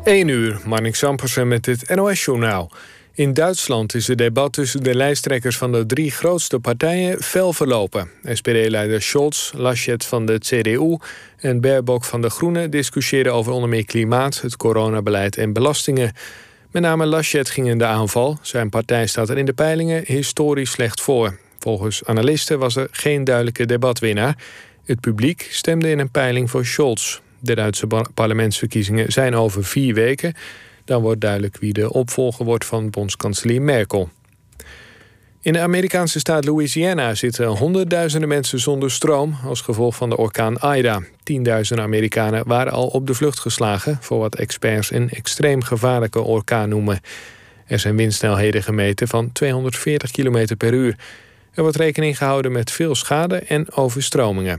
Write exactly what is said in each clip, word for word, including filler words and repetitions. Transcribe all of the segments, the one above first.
één uur, Marnix Ampersen met het N O S-journaal. In Duitsland is het debat tussen de lijsttrekkers van de drie grootste partijen fel verlopen. S P D-leider Scholz, Laschet van de C D U en Baerbock van de Groenen discussiëren over onder meer klimaat, het coronabeleid en belastingen. Met name Laschet ging in de aanval. Zijn partij staat er in de peilingen historisch slecht voor. Volgens analisten was er geen duidelijke debatwinnaar. Het publiek stemde in een peiling voor Scholz. De Duitse parlementsverkiezingen zijn over vier weken. Dan wordt duidelijk wie de opvolger wordt van bondskanselier Merkel. In de Amerikaanse staat Louisiana zitten honderdduizenden mensen zonder stroom als gevolg van de orkaan Ida. Tienduizenden Amerikanen waren al op de vlucht geslagen voor wat experts een extreem gevaarlijke orkaan noemen. Er zijn windsnelheden gemeten van tweehonderdveertig kilometer per uur. Er wordt rekening gehouden met veel schade en overstromingen.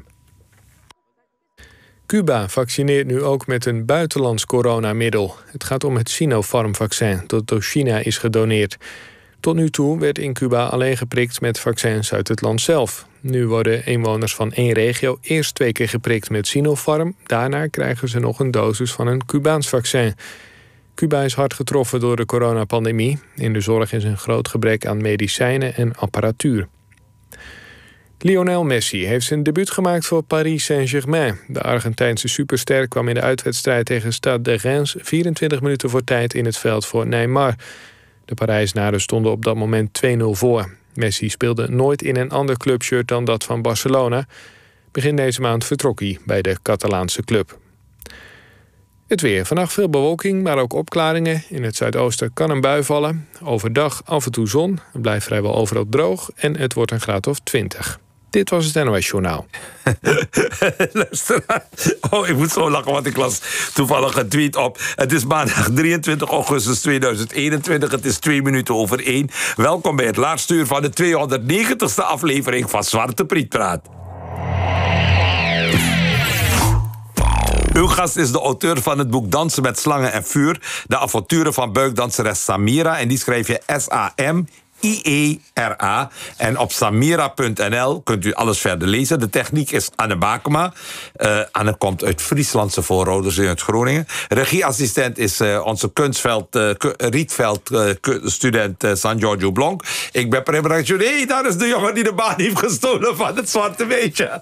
Cuba vaccineert nu ook met een buitenlands coronamiddel. Het gaat om het Sinopharm-vaccin dat door China is gedoneerd. Tot nu toe werd in Cuba alleen geprikt met vaccins uit het land zelf. Nu worden inwoners van één regio eerst twee keer geprikt met Sinopharm. Daarna krijgen ze nog een dosis van een Cubaans vaccin. Cuba is hard getroffen door de coronapandemie. In de zorg is een groot gebrek aan medicijnen en apparatuur. Lionel Messi heeft zijn debuut gemaakt voor Paris Saint-Germain. De Argentijnse superster kwam in de uitwedstrijd tegen Stade de Reims vierentwintig minuten voor tijd in het veld voor Neymar. De Parijsnaren stonden op dat moment twee nul voor. Messi speelde nooit in een ander clubshirt dan dat van Barcelona. Begin deze maand vertrok hij bij de Catalaanse club. Het weer. Vannacht veel bewolking, maar ook opklaringen. In het zuidoosten kan een bui vallen. Overdag af en toe zon. Het blijft vrijwel overal droog en het wordt een graad of twintig. Dit was het N O S-journaal. Luister, oh, ik moet zo lachen, want ik las toevallig een tweet op. Het is maandag drieëntwintig augustus tweeduizend eenentwintig. Het is twee minuten over één. Welkom bij het laatste uur van de tweehonderdnegentigste aflevering van Zwarte Priet Praat. Uw gast is de auteur van het boek Dansen met slangen en vuur. De avonturen van buikdanseres Samira. En die schrijf je S A M I E R A. En op samira punt n l kunt u alles verder lezen. De techniek is Anne Bakema. Uh, Anne komt uit Frieslandse voorouders uit Groningen. Regieassistent is uh, onze kunstveld, uh, Rietveld uh, student uh, San Giorgio Blanc. Ik ben Prem. Hey, daar is de jongen die de baan heeft gestolen van het zwarte meisje.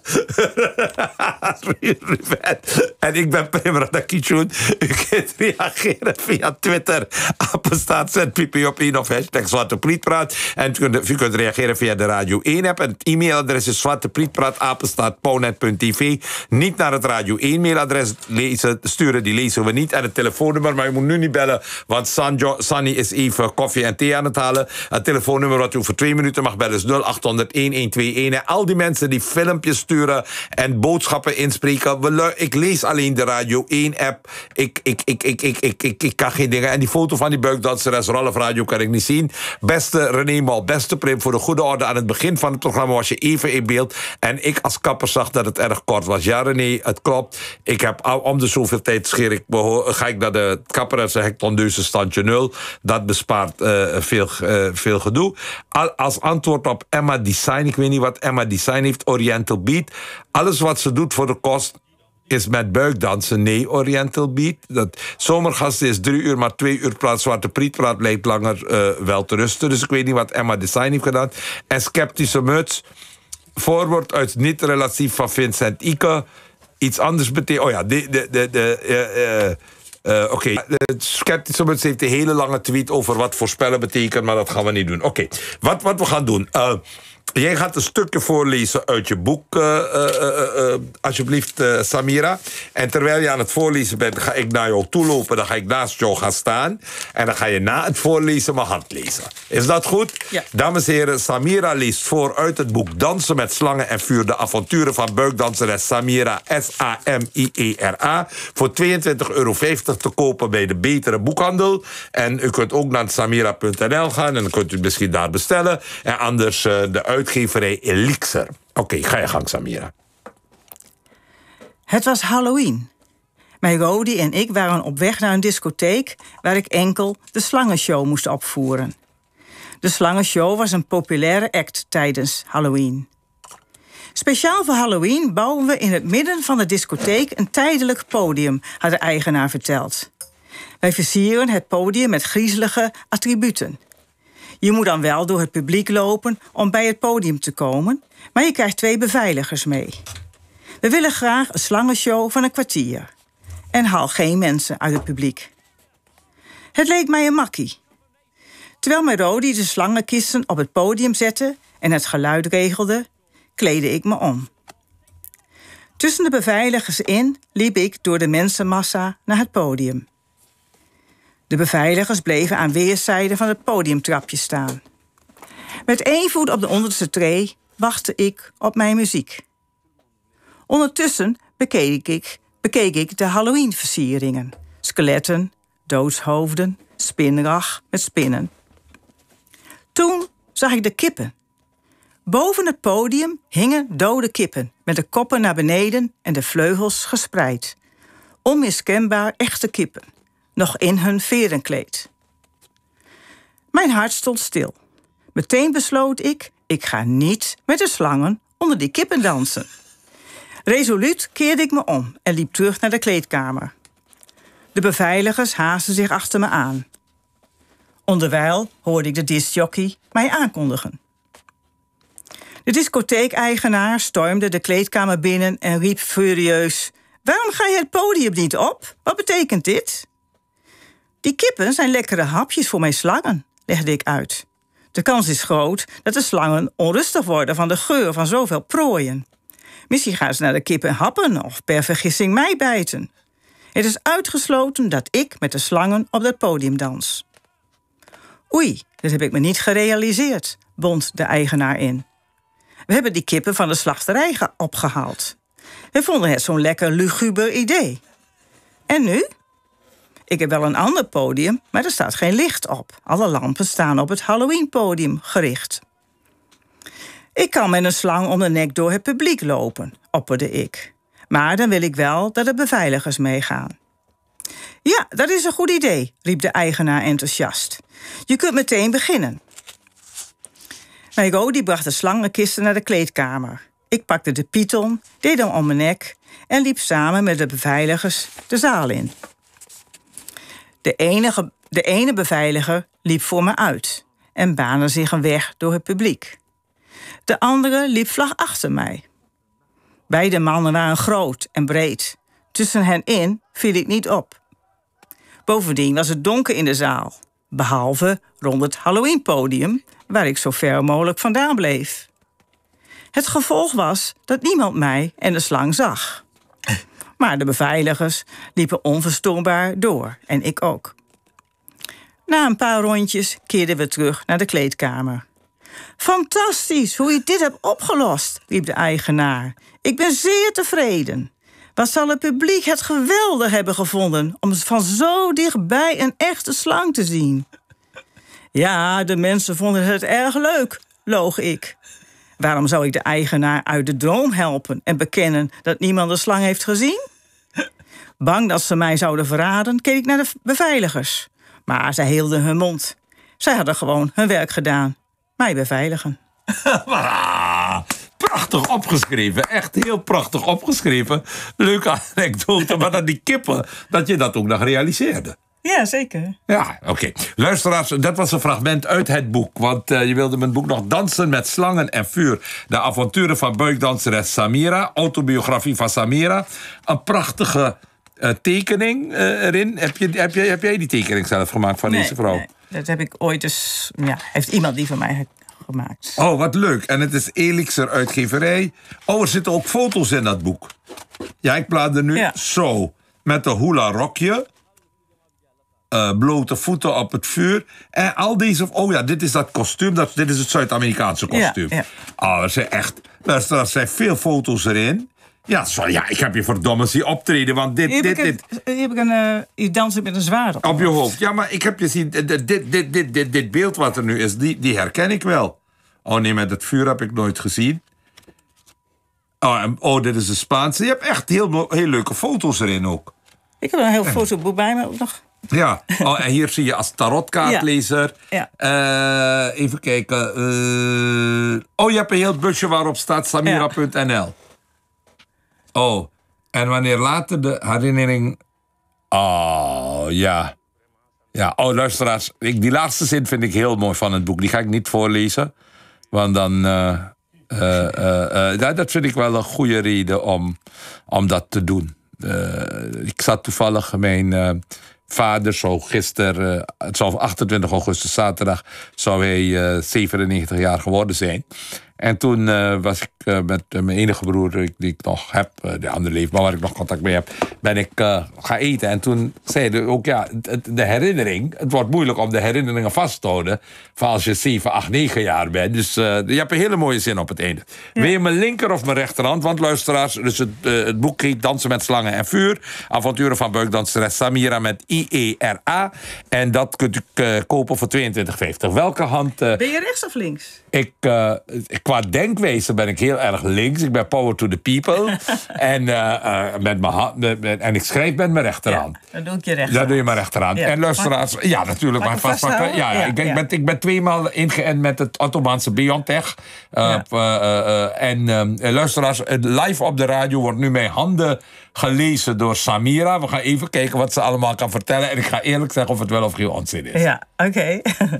En ik ben Prem Radakishun. U kunt reageren via Twitter. Apenstaat Z P P op één of hashtag Zwarte Priet Praat. En u kunt, u kunt reageren via de Radio één-app. En het e-mailadres is zwarteprietpraat apenstaat pownet punt t v. Niet naar het Radio één-mailadres lezen, sturen, die lezen we niet. En het telefoonnummer, maar u moet nu niet bellen, want Sanjo, Sunny is even koffie en thee aan het halen. Het telefoonnummer wat u voor twee minuten mag bellen is nul acht honderd een een twee een. En al die mensen die filmpjes sturen en boodschappen inspreken. We, ik lees alleen de Radio één-app. Ik, ik, ik, ik, ik, ik, ik, ik kan geen dingen. En die foto van die buikdanseres Rolf Radio kan ik niet zien. Beste René Mal, beste Prim, voor de goede orde. Aan het begin van het programma was je even in beeld. En ik als kapper zag dat het erg kort was. Ja, René, het klopt. Ik heb om de zoveel tijd scheer ik, ga ik naar de kapper en zeg ik tondeuze standje nul. Dat bespaart uh, veel, uh, veel gedoe. Als antwoord op Emma Design, ik weet niet wat Emma Design heeft, Oriental Beat. Alles wat ze doet voor de kost is met buikdansen. Nee, Oriental Beat. Dat zomergasten is drie uur, maar twee uur praat Zwarte Priet Praat blijkt langer uh, wel te rusten. Dus ik weet niet wat Emma Design heeft gedaan. En Sceptische Muts. Voorwoord uit niet-relatief van Vincent Ike. Iets anders betekent. Oh ja, de. de, de, de uh, uh, Uh, Oké, okay. De Sceptische Muts heeft een hele lange tweet over wat voorspellen betekent, maar dat gaan we niet doen. Oké, okay. wat, wat we gaan doen. Uh, Jij gaat een stukje voorlezen uit je boek, uh, uh, uh, uh, alsjeblieft, uh, Samira. En terwijl je aan het voorlezen bent, ga ik naar jou toe lopen. Dan ga ik naast jou gaan staan. En dan ga je na het voorlezen mijn hand lezen. Is dat goed? Ja. Dames en heren, Samira leest voor uit het boek Dansen met slangen en vuur. De avonturen van buikdanseres Samira, S A M I E R A. Voor tweeëntwintig euro vijftig te kopen bij de betere boekhandel. En u kunt ook naar samira punt n l gaan. En dan kunt u het misschien daar bestellen. En anders uh, de uitgeverij Elixir. Oké, okay, ga je gang, Samira. Het was Halloween. Mijn Rodi en ik waren op weg naar een discotheek waar ik enkel de Slangenshow moest opvoeren. De Slangenshow was een populaire act tijdens Halloween. Speciaal voor Halloween bouwen we in het midden van de discotheek een tijdelijk podium, had de eigenaar verteld. Wij versieren het podium met griezelige attributen. Je moet dan wel door het publiek lopen om bij het podium te komen, maar je krijgt twee beveiligers mee. We willen graag een slangenshow van een kwartier. En haal geen mensen uit het publiek. Het leek mij een makkie. Terwijl Merodi de slangenkisten op het podium zette en het geluid regelde, kleedde ik me om. Tussen de beveiligers in liep ik door de mensenmassa naar het podium. De beveiligers bleven aan weerszijden van het podiumtrapje staan. Met één voet op de onderste tree wachtte ik op mijn muziek. Ondertussen bekeek ik, bekeek ik de Halloween-versieringen. Skeletten, doodshoofden, spinrag met spinnen. Toen zag ik de kippen. Boven het podium hingen dode kippen met de koppen naar beneden en de vleugels gespreid. Onmiskenbaar echte kippen, nog in hun verenkleed. Mijn hart stond stil. Meteen besloot ik, ik ga niet met de slangen onder die kippen dansen. Resoluut keerde ik me om en liep terug naar de kleedkamer. De beveiligers haastten zich achter me aan. Onderwijl hoorde ik de discjockey mij aankondigen. De discotheekeigenaar stormde de kleedkamer binnen en riep furieus: "Waarom ga je het podium niet op? Wat betekent dit?" "Die kippen zijn lekkere hapjes voor mijn slangen," legde ik uit. "De kans is groot dat de slangen onrustig worden van de geur van zoveel prooien. Misschien gaan ze naar de kippen happen of per vergissing mij bijten. Het is uitgesloten dat ik met de slangen op dat podium dans." "Oei, dat heb ik me niet gerealiseerd," bond de eigenaar in. "We hebben die kippen van de slachterij opgehaald. We vonden het zo'n lekker luguber idee. En nu? Ik heb wel een ander podium, maar er staat geen licht op. Alle lampen staan op het Halloween-podium gericht." "Ik kan met een slang om de nek door het publiek lopen," opperde ik. "Maar dan wil ik wel dat de beveiligers meegaan." "Ja, dat is een goed idee," riep de eigenaar enthousiast. "Je kunt meteen beginnen." Merodi bracht de slangenkisten naar de kleedkamer. Ik pakte de python, deed hem om mijn nek en liep samen met de beveiligers de zaal in. De, enige, de ene beveiliger liep voor me uit en baande zich een weg door het publiek. De andere liep vlak achter mij. Beide mannen waren groot en breed. Tussen hen in viel ik niet op. Bovendien was het donker in de zaal, behalve rond het Halloween-podium, waar ik zo ver mogelijk vandaan bleef. Het gevolg was dat niemand mij en de slang zag. Maar de beveiligers liepen onverstoorbaar door, en ik ook. Na een paar rondjes keerden we terug naar de kleedkamer. "Fantastisch hoe je dit hebt opgelost," riep de eigenaar. "Ik ben zeer tevreden. Wat zal het publiek het geweldig hebben gevonden om van zo dichtbij een echte slang te zien." "Ja, de mensen vonden het erg leuk," loog ik. Waarom zou ik de eigenaar uit de droom helpen en bekennen dat niemand de slang heeft gezien? Bang dat ze mij zouden verraden, keek ik naar de beveiligers. Maar zij hielden hun mond. Zij hadden gewoon hun werk gedaan. Mij beveiligen. Prachtig opgeschreven. Echt heel prachtig opgeschreven. Leuke anekdote. Maar dat die kippen, dat je dat ook nog realiseerde. Ja, zeker. Ja, oké. Okay. Luisteraars, dat was een fragment uit het boek. Want uh, je wilde mijn boek nog Dansen met slangen en vuur. De avonturen van buikdanseres Samira. Autobiografie van Samira. Een prachtige uh, tekening uh, erin. Heb, je, heb, je, heb jij die tekening zelf gemaakt van nee, deze vrouw? Nee, dat heb ik ooit dus... Ja, heeft iemand die van mij gemaakt. Oh, wat leuk. En het is Elixir uitgeverij. Oh, er zitten ook foto's in dat boek. Ja, ik plaatste nu ja. zo. Met een hula rokje. Uh, blote voeten op het vuur. En al deze... Oh ja, dit is dat kostuum. Dat, dit is het Zuid-Amerikaanse kostuum. Ja, ja. Oh, er zijn echt... Er zijn veel foto's erin. Ja, sorry, ja, ik heb je verdomme zien optreden. Want dit... Hier dit, heb dit, ik, een, hier heb ik een... Uh, je danst met een zwaard op. Op je hoofd. Ja, maar ik heb je zien... Dit, dit, dit, dit, dit, dit beeld wat er nu is, die, die herken ik wel. Oh nee, met het vuur heb ik nooit gezien. Oh, en, oh dit is de Spaanse. Je hebt echt heel, heel leuke foto's erin ook. Ik heb een heel fotoboek bij me ook nog. Ja, oh, en hier zie je als tarotkaartlezer. Ja. Ja. Uh, even kijken. Uh, oh, je hebt een heel busje waarop staat Samira punt n l. Oh, en wanneer later de herinnering... Oh, ja. Ja, oh, luisteraars. Ik, die laatste zin vind ik heel mooi van het boek. Die ga ik niet voorlezen. Want dan... Uh, uh, uh, uh, dat vind ik wel een goede reden om, om dat te doen. Uh, ik zat toevallig... Mijn uh, vader zou gisteren... Uh, het zou achtentwintig augustus, zaterdag... zou hij uh, zevenennegentig jaar geworden zijn. En toen uh, was ik uh, met uh, mijn enige broer die ik nog heb, uh, de andere leeft, maar waar ik nog contact mee heb, ben ik uh, gaan eten. En toen zeiden ook, ja, de herinnering, het wordt moeilijk om de herinneringen vast te houden van als je zeven, acht, negen jaar bent. Dus uh, je hebt een hele mooie zin op het einde. Ja. Wil je mijn linker of mijn rechterhand? Want luisteraars, dus het, uh, het boek heet Dansen met slangen en vuur. Avonturen van buikdanseres Samira met I E R A. En dat kunt u uh, kopen voor tweeëntwintig vijftig. Welke hand... Uh, ben je rechts of links? Ik, uh, qua denkwezen ben ik heel erg links. Ik ben power to the people. en, uh, uh, met mijn hand, met, met, en ik schrijf met mijn rechterhand. Ja, dan doe ik je rechterhand. Dat doe je mijn rechterhand. Ja. En luisteraars, ja, natuurlijk. Maar vastpakken. Ja, ja, ja, ik, ben, ja. ik, ben, ik ben tweemaal ingeënt met het Ottomaanse BioNTech. Uh, ja. uh, uh, en uh, luisteraars, live op de radio wordt nu mijn handen gelezen door Samira. We gaan even kijken wat ze allemaal kan vertellen. En ik ga eerlijk zeggen of het wel of geen onzin is. Ja, oké. Okay.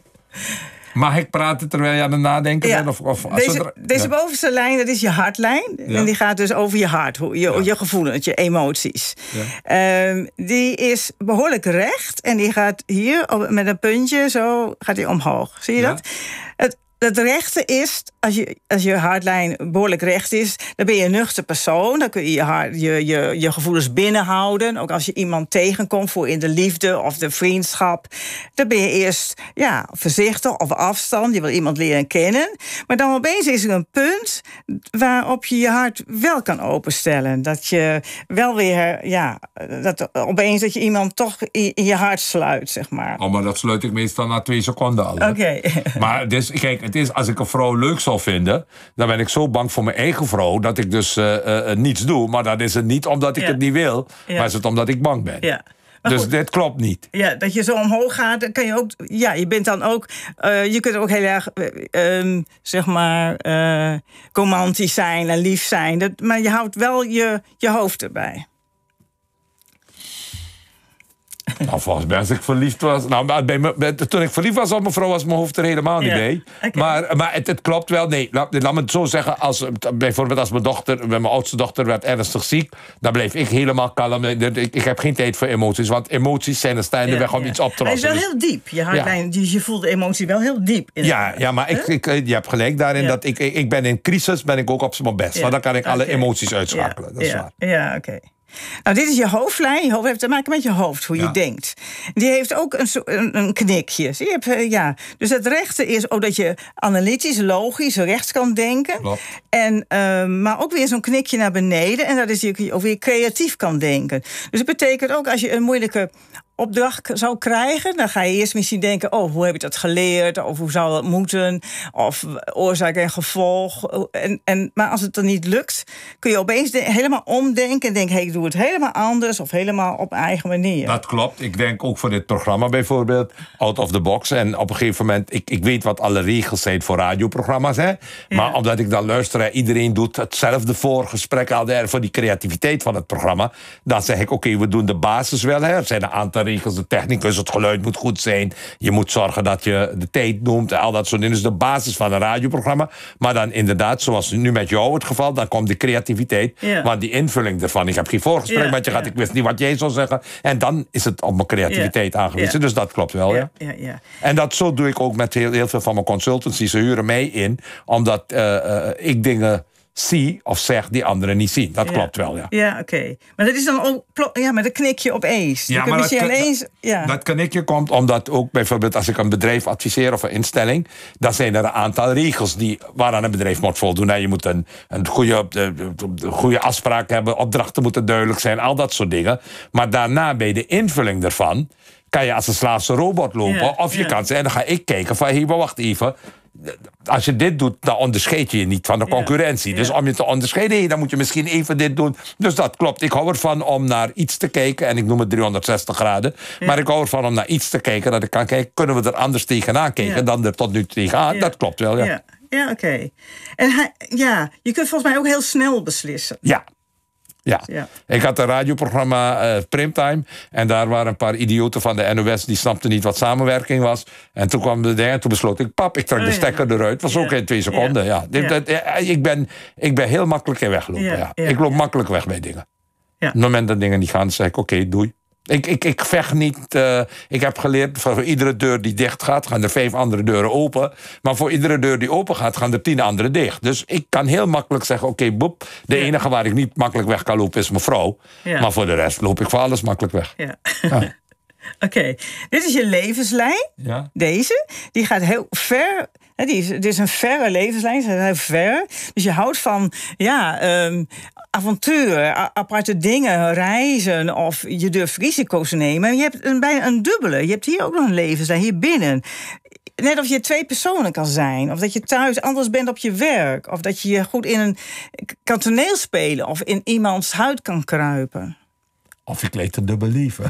Mag ik praten terwijl je aan het nadenken ja. bent? Of, of, deze er, deze ja. bovenste lijn, dat is je hartlijn. Ja. En die gaat dus over je hart, je, ja. je gevoelens, je emoties. Ja. Um, die is behoorlijk recht. En die gaat hier met een puntje, zo gaat die omhoog. Zie je ja. dat? Het, Het rechte is, als je, als je hartlijn behoorlijk recht is, dan ben je een nuchter persoon. Dan kun je je, hart, je, je je gevoelens binnenhouden. Ook als je iemand tegenkomt voor in de liefde of de vriendschap. Dan ben je eerst ja, voorzichtig of afstand. Je wil iemand leren kennen. Maar dan opeens is er een punt waarop je je hart wel kan openstellen. Dat je wel weer, ja, dat opeens dat je iemand toch in, in je hart sluit, zeg maar. Oh, maar dat sluit ik meestal na twee seconden al. Oké. Okay. Maar dus, kijk, het is, als ik een vrouw leuk zou vinden, dan ben ik zo bang voor mijn eigen vrouw dat ik dus uh, uh, niets doe. Maar dat is het niet omdat ik ja. het niet wil, ja. maar is het omdat ik bang ben. Ja. Dus goed, dit klopt niet. Ja, dat je zo omhoog gaat, dan kan je ook. Ja, je bent dan ook. Uh, je kunt ook heel erg, uh, um, zeg maar, uh, romantisch zijn en lief zijn. Dat, maar je houdt wel je, je hoofd erbij. Nou, volgens mij als ik verliefd was... Nou, bij me, bij, toen ik verliefd was op mijn vrouw was mijn hoofd er helemaal niet ja. bij. Okay. Maar, maar het, het klopt wel. Nee, laat, laat me het zo zeggen. Als, bijvoorbeeld als mijn dochter, mijn oudste dochter werd ernstig ziek, dan bleef ik helemaal kalm. Ik, ik heb geen tijd voor emoties. Want emoties zijn een staande ja, weg om ja. iets op te lossen. Hij is wel heel diep. Je, hartlijn, ja. je voelt de emotie wel heel diep. In ja, ja, maar ik, ik, je hebt gelijk daarin. Ja. Dat ik, ik, ik ben in crisis ben ik ook op mijn best. Ja. Want dan kan ik okay. alle emoties uitschakelen. Ja. Dat is ja. waar. Ja, oké. Okay. Nou, dit is je hoofdlijn. Je hoofd heeft te maken met je hoofd, hoe ja. je denkt. Die heeft ook een, een, een knikje. Zie je? Ja. Dus het rechte is ook dat je analytisch, logisch, rechts kan denken. En, uh, maar ook weer zo'n knikje naar beneden. En dat is dat je ook weer creatief kan denken. Dus het betekent ook als je een moeilijke opdracht zou krijgen, dan ga je eerst misschien denken, oh, hoe heb ik dat geleerd? Of hoe zou dat moeten? Of oorzaak en gevolg. En, en, maar als het dan niet lukt, kun je opeens de, helemaal omdenken en denken, hey, ik doe het helemaal anders of helemaal op eigen manier. Dat klopt. Ik denk ook voor dit programma bijvoorbeeld, out of the box. En op een gegeven moment, ik, ik weet wat alle regels zijn voor radioprogramma's, hè. Ja. Maar omdat ik dan luister, iedereen doet hetzelfde voorgesprek al voor die creativiteit van het programma, dan zeg ik, oké, okay, we doen de basis wel, hè. Er zijn een aantal regels, de technicus, het geluid moet goed zijn. Je moet zorgen dat je de tijd noemt en al dat soort dingen. Dus de basis van een radioprogramma. Maar dan inderdaad, zoals nu met jou het geval, dan komt de creativiteit. Ja. Want die invulling ervan. Ik heb geen voorgesprek ja, met je gehad, ja. ik wist niet wat jij zou zeggen. En dan is het op mijn creativiteit ja. aangewezen. Ja. Dus dat klopt wel, ja. ja. ja, ja. En dat zo doe ik ook met heel, heel veel van mijn consultancies. Ze huren mij in, omdat uh, uh, ik dingen zie of zeg die anderen niet zien. Dat ja. klopt wel, ja. Ja, oké. Okay. Maar dat is dan ook ja, met een knikje opeens. Ja, maar dat, eens, ja. dat knikje komt omdat ook bijvoorbeeld als ik een bedrijf adviseer of een instelling, dan zijn er een aantal regels die, waaraan een bedrijf moet voldoen. Je moet een, een goede, een goede afspraak hebben, opdrachten moeten duidelijk zijn, al dat soort dingen. Maar daarna bij de invulling daarvan kan je als een slaafse robot lopen, ja, of je ja. kan zeggen, dan ga ik kijken van, hé, hey, maar wacht even. Als je dit doet, dan onderscheid je je niet van de concurrentie. Ja, ja. Dus om je te onderscheiden, dan moet je misschien even dit doen. Dus dat klopt. Ik hou ervan om naar iets te kijken. En ik noem het driehonderdzestig graden. Ja. Maar ik hou ervan om naar iets te kijken. Dat ik kan kijken, kunnen we er anders tegenaan kijken ja. dan er tot nu tegenaan? Ja. Dat klopt wel, ja. Ja, ja oké. Okay. En hij, ja, je kunt volgens mij ook heel snel beslissen. Ja. Ja. ja, ik had een radioprogramma, uh, Primetime. En daar waren een paar idioten van de N O S... die snapten niet wat samenwerking was. En toen kwam de ding en toen besloot ik... pap, ik trek oh, de stekker ja. eruit. was ja. ook in twee seconden. Ja. Ja. Ja. Dat, ja, ik, ben, ik ben heel makkelijk in weglopen. Ja. Ja. Ja. Ik loop ja. makkelijk weg bij dingen. Ja. Op het moment dat dingen niet gaan, zeg ik oké, okay, doei. Ik, ik, ik vecht niet. Uh, ik heb geleerd, voor iedere deur die dicht gaat... gaan er vijf andere deuren open. Maar voor iedere deur die open gaat, gaan er tien andere dicht. Dus ik kan heel makkelijk zeggen, oké, okay, boep. De ja. enige waar ik niet makkelijk weg kan lopen is mijn vrouw. Ja. Maar voor de rest loop ik voor alles makkelijk weg. Ja. Ja. Oké, okay. Dit is je levenslijn. Ja. Deze. Die gaat heel ver... Die is, dit is een verre levenslijn, het is heel ver. Dus je houdt van ja, um, avonturen, aparte dingen, reizen... of je durft risico's te nemen. En je hebt een, bijna een dubbele. Je hebt hier ook nog een levenslijn, hier binnen. Net of je twee personen kan zijn. Of dat je thuis anders bent op je werk. Of dat je goed in een kan toneel spelen. Of in iemands huid kan kruipen. Of ik leed een dubbel lieven.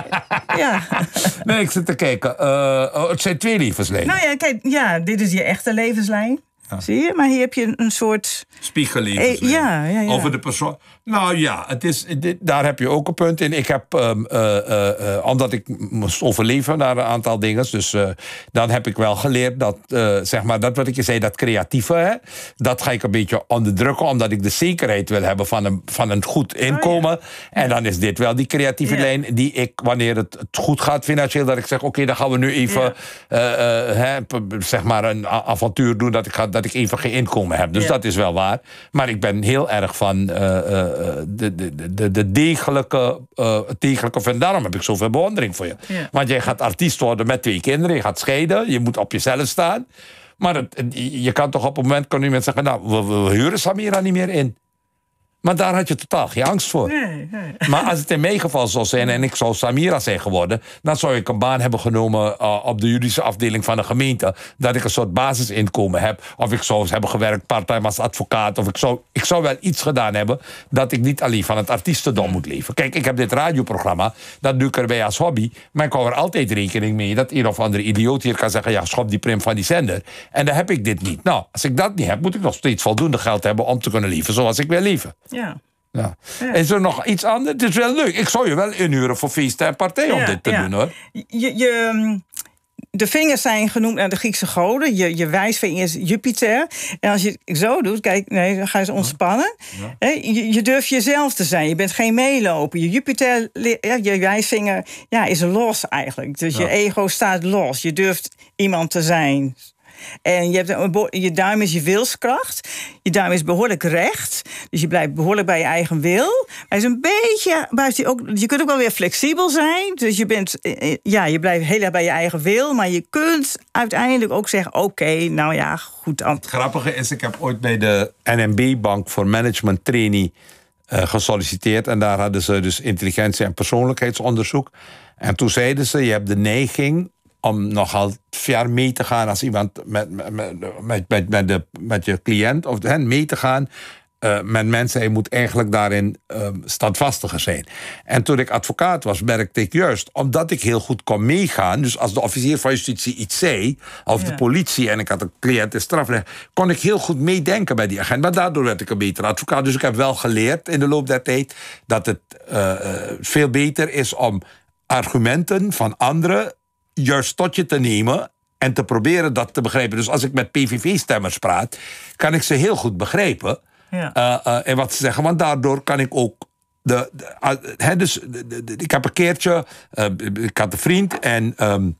Ja. Nee, ik zit te kijken. Uh, oh, het zijn twee levenslijnen. Nou ja, kijk, ja, dit is je echte levenslijn. Ja. Zie je? Maar hier heb je een soort... Spiegellevensλijn. Ja, ja, ja. Over de persoon. Nou ja, het is, dit, daar heb je ook een punt in. Ik heb, um, uh, uh, uh, omdat ik moest overleven naar een aantal dingen... dus uh, dan heb ik wel geleerd dat, uh, zeg maar, dat wat ik je zei, dat creatieve... Hè, dat ga ik een beetje onderdrukken... omdat ik de zekerheid wil hebben van een, van een goed inkomen. Oh, ja. En dan is dit wel die creatieve ja. lijn die ik, wanneer het, het goed gaat financieel... dat ik zeg, oké, okay, dan gaan we nu even ja. uh, uh, hè, zeg maar een avontuur doen... dat ik, ga, dat ik even geen inkomen heb. Dus ja. dat is wel waar. Maar ik ben heel erg van... Uh, uh, De, de, de, de degelijke, uh, degelijke van daarom heb ik zoveel bewondering voor je. Ja. Want jij gaat artiest worden met twee kinderen, je gaat scheiden, je moet op jezelf staan. Maar het, je kan toch op een moment kan iemand zeggen, nou, we, we huren Samira niet meer in. Maar daar had je totaal geen angst voor. Nee, nee. Maar als het in mijn geval zou zijn en ik zou Samira zijn geworden... dan zou ik een baan hebben genomen uh, op de juridische afdeling van de gemeente... dat ik een soort basisinkomen heb. Of ik zou hebben gewerkt parttime als advocaat. Of ik zou, ik zou wel iets gedaan hebben... dat ik niet alleen van het artiestendom moet leven. Kijk, ik heb dit radioprogramma, dat doe ik erbij als hobby... maar ik hou er altijd rekening mee dat een of andere idioot hier kan zeggen... ja, schop die prim van die zender. En dan heb ik dit niet. Nou, als ik dat niet heb, moet ik nog steeds voldoende geld hebben... om te kunnen leven zoals ik wil leven. Ja. Ja. Ja. Is er nog iets anders? Het is wel leuk. Ik zou je wel inhuren voor feesten en partijen ja, om dit te ja. doen, hoor. Je, je, de vingers zijn genoemd naar de Griekse goden. Je, je wijsvinger is Jupiter. En als je het zo doet, kijk, nee, dan ga je ontspannen. Ja. Je, je durft jezelf te zijn. Je bent geen meeloper. Je Jupiter, je wijsvinger, ja, is los eigenlijk. Dus ja. je ego staat los. Je durft iemand te zijn. En je, hebt een, je duim is je wilskracht. Je duim is behoorlijk recht. Dus je blijft behoorlijk bij je eigen wil. Hij is een beetje... Je, ook, je kunt ook wel weer flexibel zijn. Dus je bent... Ja, je blijft heel erg bij je eigen wil. Maar je kunt uiteindelijk ook zeggen... Oké, okay, nou ja, goed. Het grappige is, ik heb ooit bij de N M B-bank... voor management trainee uh, gesolliciteerd. En daar hadden ze dus intelligentie- en persoonlijkheidsonderzoek. En toen zeiden ze, je hebt de neiging... om nogal ver mee te gaan als iemand met, met, met, met, met, de, met je cliënt of hen mee te gaan uh, met mensen. Je moet eigenlijk daarin uh, standvastiger zijn. En toen ik advocaat was, merkte ik juist, omdat ik heel goed kon meegaan, dus als de officier van justitie iets zei, of ja. de politie, en ik had een cliënt in strafrecht, kon ik heel goed meedenken bij die agent. Maar daardoor werd ik een betere advocaat. Dus ik heb wel geleerd in de loop der tijd dat het uh, veel beter is om argumenten van anderen juist tot je te nemen en te proberen dat te begrijpen. Dus als ik met P V V-stemmers praat, kan ik ze heel goed begrijpen. Ja. Uh, uh, en wat ze zeggen, want daardoor kan ik ook... De, de, uh, he, dus, de, de, de, ik heb een keertje... Uh, ik had een vriend en... Um,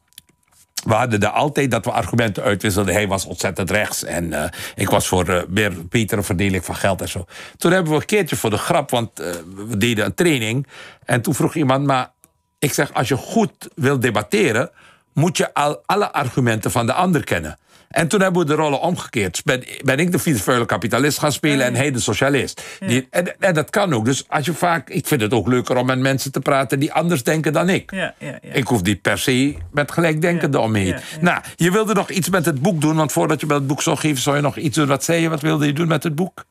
we hadden er altijd dat we argumenten uitwisselden. Hij was ontzettend rechts. En uh, ik was voor uh, meer betere verdeling van geld en zo. Toen hebben we een keertje voor de grap, want uh, we deden een training. En toen vroeg iemand, maar ik zeg, als je goed wil debatteren, moet je al alle argumenten van de ander kennen. En toen hebben we de rollen omgekeerd. Ben, ben ik de vuile kapitalist gaan spelen ja, ja. en hij de socialist. Ja. Die, en, en dat kan ook. Dus als je vaak, ik vind het ook leuker om met mensen te praten die anders denken dan ik. Ja, ja, ja. Ik hoef niet per se met gelijkdenkenden ja, omheen. Ja, ja. Nou, je wilde nog iets met het boek doen, want voordat je met het boek zou geven, zou je nog iets doen. Wat zei je? Wat wilde je doen met het boek?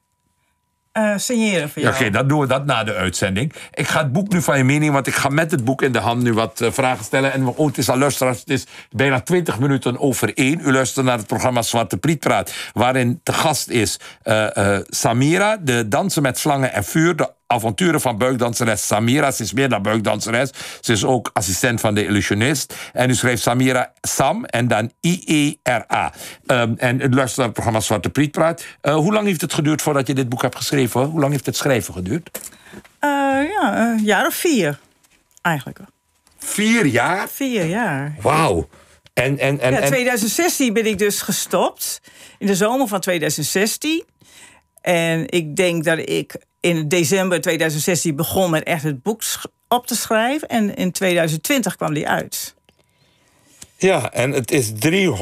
Uh, signeren voor jou. Ja, oké, okay, dan doen we dat na de uitzending. Ik ga het boek nu van je mening, want ik ga met het boek in de hand nu wat uh, vragen stellen. En oh, het is al luisteraars, het is bijna twintig minuten over één. U luistert naar het programma Zwarte Priet Praat, waarin te gast is uh, uh, Samira, de dansen met slangen en vuur, de avonturen van buikdanseres Samira. Ze is meer dan buikdanseres. Ze is ook assistent van de illusionist. En u schrijft Samira Sam en dan I E R A. Um, en u luistert naar het programma Zwarte Piet Praat. Uh, hoe lang heeft het geduurd voordat je dit boek hebt geschreven? Hoe lang heeft het schrijven geduurd? Uh, ja, een jaar of vier, eigenlijk. Vier jaar? Vier jaar. Wauw. En, en, en, ja, en... twintig zestien ben ik dus gestopt. In de zomer van twintig zestien. En ik denk dat ik in december twintig zestien begon met echt het boek op te schrijven. En in twintig twintig kwam die uit. Ja, en het is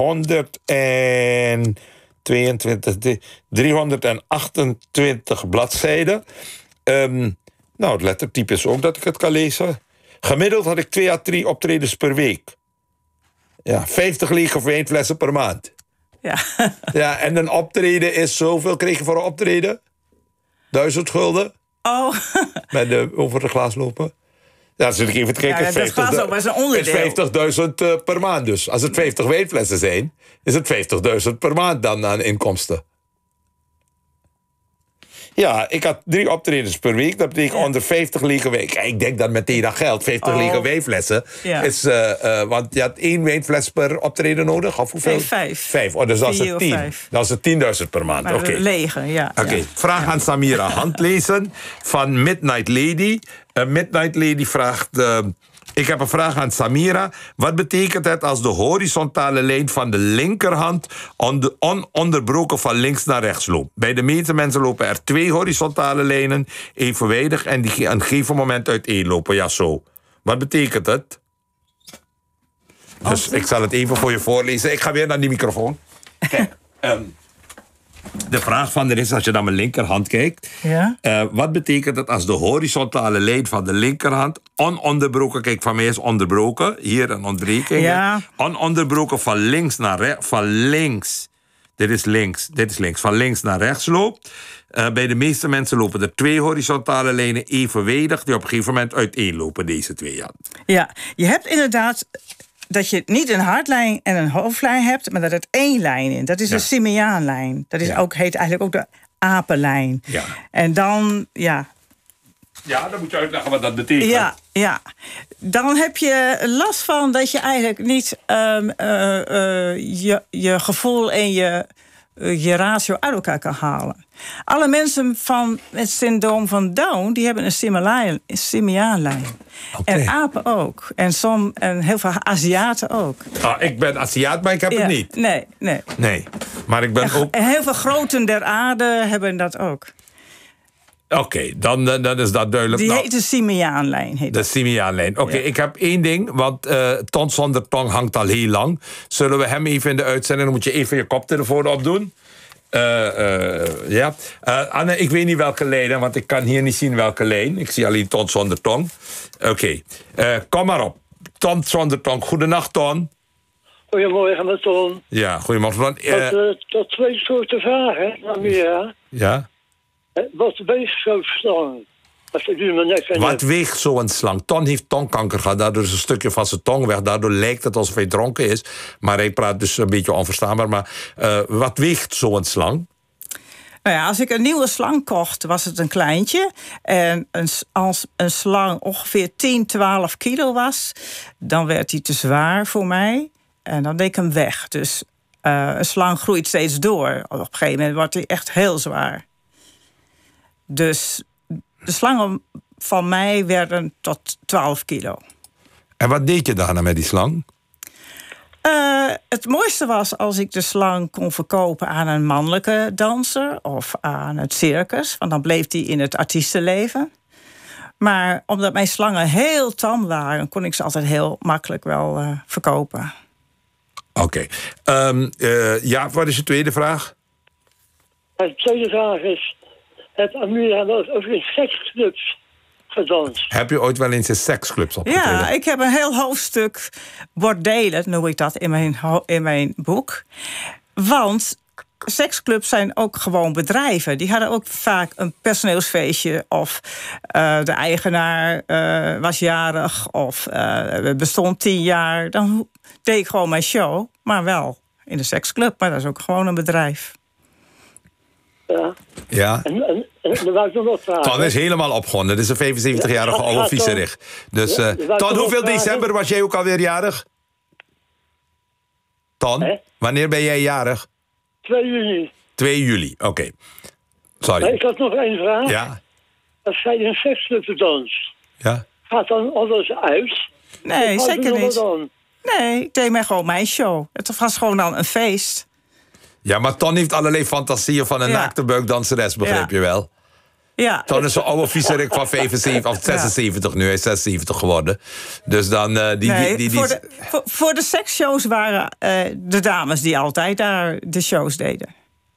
driehonderdtweeëntwintig, driehonderdachtentwintig bladzijden. Um, nou, het lettertype is ook dat ik het kan lezen. Gemiddeld had ik twee à drie optredens per week. Ja, vijftig lege wijnflessen per maand. Ja. Ja, en een optreden is zoveel kreeg je voor een optreden? Duizend gulden? Oh. Met de, over de glas lopen? Ja, dat zit ik even te kijken. Ja, dat glas ook, maar is een onderdeel. is vijftigduizend uh, per maand dus. Als het vijftig wijnflessen zijn, is het vijftigduizend per maand dan aan inkomsten. Ja, ik had drie optredens per week. Dat betekent ja. onder vijftig lege wijn. Ik denk dat meteen dat geld. vijftig oh. lege wijnflessen. Ja. Is, uh, uh, want je had één wijnfles per optreden nodig. Of hoeveel? Nee, vijf. Vijf. Oh, dus dat is het tien. Dat is het tienduizend per maand. Oké. Okay. Lege, ja. Oké. Okay. Ja. Vraag aan Samira. Handlezen van Midnight Lady. Uh, Midnight Lady vraagt... Uh, Ik heb een vraag aan Samira. Wat betekent het als de horizontale lijn van de linkerhand on ononderbroken van links naar rechts loopt? Bij de meeste mensen lopen er twee horizontale lijnen evenwijdig en die aan een gegeven moment uiteenlopen. Ja, zo. Wat betekent het? Dus ik zal het even voor je voorlezen. Ik ga weer naar die microfoon. Kijk, um, de vraag van er is, als je naar mijn linkerhand kijkt... Ja? Uh, wat betekent het als de horizontale lijn van de linkerhand... ononderbroken, kijk, van mij is onderbroken. Hier een ontbreking. Ja. Ononderbroken van links naar rechts. Van links. Dit is links. Dit is links. Van links naar rechts loopt. Uh, bij de meeste mensen lopen er twee horizontale lijnen evenwijdig... die op een gegeven moment uiteenlopen, deze twee. Ja, ja, je hebt inderdaad... dat je niet een hardlijn en een hoofdlijn hebt... maar dat het één lijn is. Dat is ja. de Simeaanlijn. Dat is ja. ook, heet eigenlijk ook de apenlijn. Ja. En dan, ja... Ja, dan moet je uitleggen wat dat betekent. Ja, ja. Dan heb je last van dat je eigenlijk niet... Um, uh, uh, je, je gevoel en je, uh, je ratio uit elkaar kan halen. Alle mensen van het syndroom van Down... die hebben een Simeaanlijn. Okay. En apen ook. En, som, en heel veel Aziaten ook. Ah, ik ben Aziat, maar ik heb ja, het niet. Nee, nee. Nee, maar ik ben en, ook... En heel veel groten der aarde hebben dat ook. Oké, okay, dan, dan is dat duidelijk. Die nou, heet de Simeaanlijn. Heet de Simeaanlijn. Oké, okay, ja. Ik heb één ding, want uh, Ton zonder tong hangt al heel lang. Zullen we hem even in de uitzending... dan moet je even je koptelefoon opdoen. Uh, uh, ja. Uh, Anne, ik weet niet welke lijn, want ik kan hier niet zien welke lijn. Ik zie alleen Ton zonder tong. Oké, okay. uh, kom maar op. Ton zonder tong. Goedenacht, Ton. Goedemorgen, met Ton. Ja, goedemorgen. Want, uh, dat, uh, dat twee soorten vragen, Samira. Ja? Wat weegt zo'n slang? Als ik nu mijn nek en Wat weegt zo'n slang? Ton heeft tongkanker gehad, daardoor is een stukje van zijn tong weg. Daardoor lijkt het alsof hij dronken is. Maar hij praat dus een beetje onverstaanbaar. Maar uh, wat weegt zo'n slang? Nou ja, als ik een nieuwe slang kocht, was het een kleintje. En een, als een slang ongeveer tien, twaalf kilo was... dan werd hij te zwaar voor mij. En dan deed ik hem weg. Dus uh, een slang groeit steeds door. Op een gegeven moment wordt hij echt heel zwaar. Dus de slangen van mij werden tot twaalf kilo. En wat deed je daarna met die slang? Uh, het mooiste was als ik de slang kon verkopen aan een mannelijke danser... of aan het circus, want dan bleef die in het artiestenleven. Maar omdat mijn slangen heel tam waren... kon ik ze altijd heel makkelijk wel uh, verkopen. Oké. Okay. Um, uh, ja, wat is je tweede vraag? De tweede vraag is... het Amira wel ook in seksclubs gedanst. Heb je ooit wel eens in seksclubs opgetreden? Ja, ik heb een heel hoofdstuk bordelen, noem ik dat, in mijn, in mijn boek. Want seksclubs zijn ook gewoon bedrijven. Die hadden ook vaak een personeelsfeestje... of uh, de eigenaar uh, was jarig of uh, bestond tien jaar. Dan deed ik gewoon mijn show, maar wel in de seksclub. Maar dat is ook gewoon een bedrijf. Ja. Ja. En, en, en dan wou ik nog wat vragen. Ton is helemaal opgewonden. Dit is een vijfenzeventigjarige Ja, oude gaat viezerig. Dus, Ja, uh, wou ik Ton, nog hoeveel vragen? december was jij ook alweer jarig? Ton, Hè? wanneer ben jij jarig? twee juni. twee juli, oké. Maar Sorry. ik had nog één vraag. Ja, Als zij een seksclub dans, ja. gaat dan alles uit? Nee, Of houdt u zeker nog niet. wat aan? Nee, ik deed mij gewoon mijn show. Het was gewoon dan een feest. Ja, maar Ton heeft allerlei fantasieën van een Ja. naakte buikdanseres, begrijp Ja. je wel? Ja, Ton is zo'n oude viezerik van vijfenzeventig, of zesenzeventig nu. Hij is zesenzeventig geworden. Dus dan... Uh, die, nee, die, die, die, voor, de, voor, voor de seksshows waren uh, de dames die altijd daar de shows deden.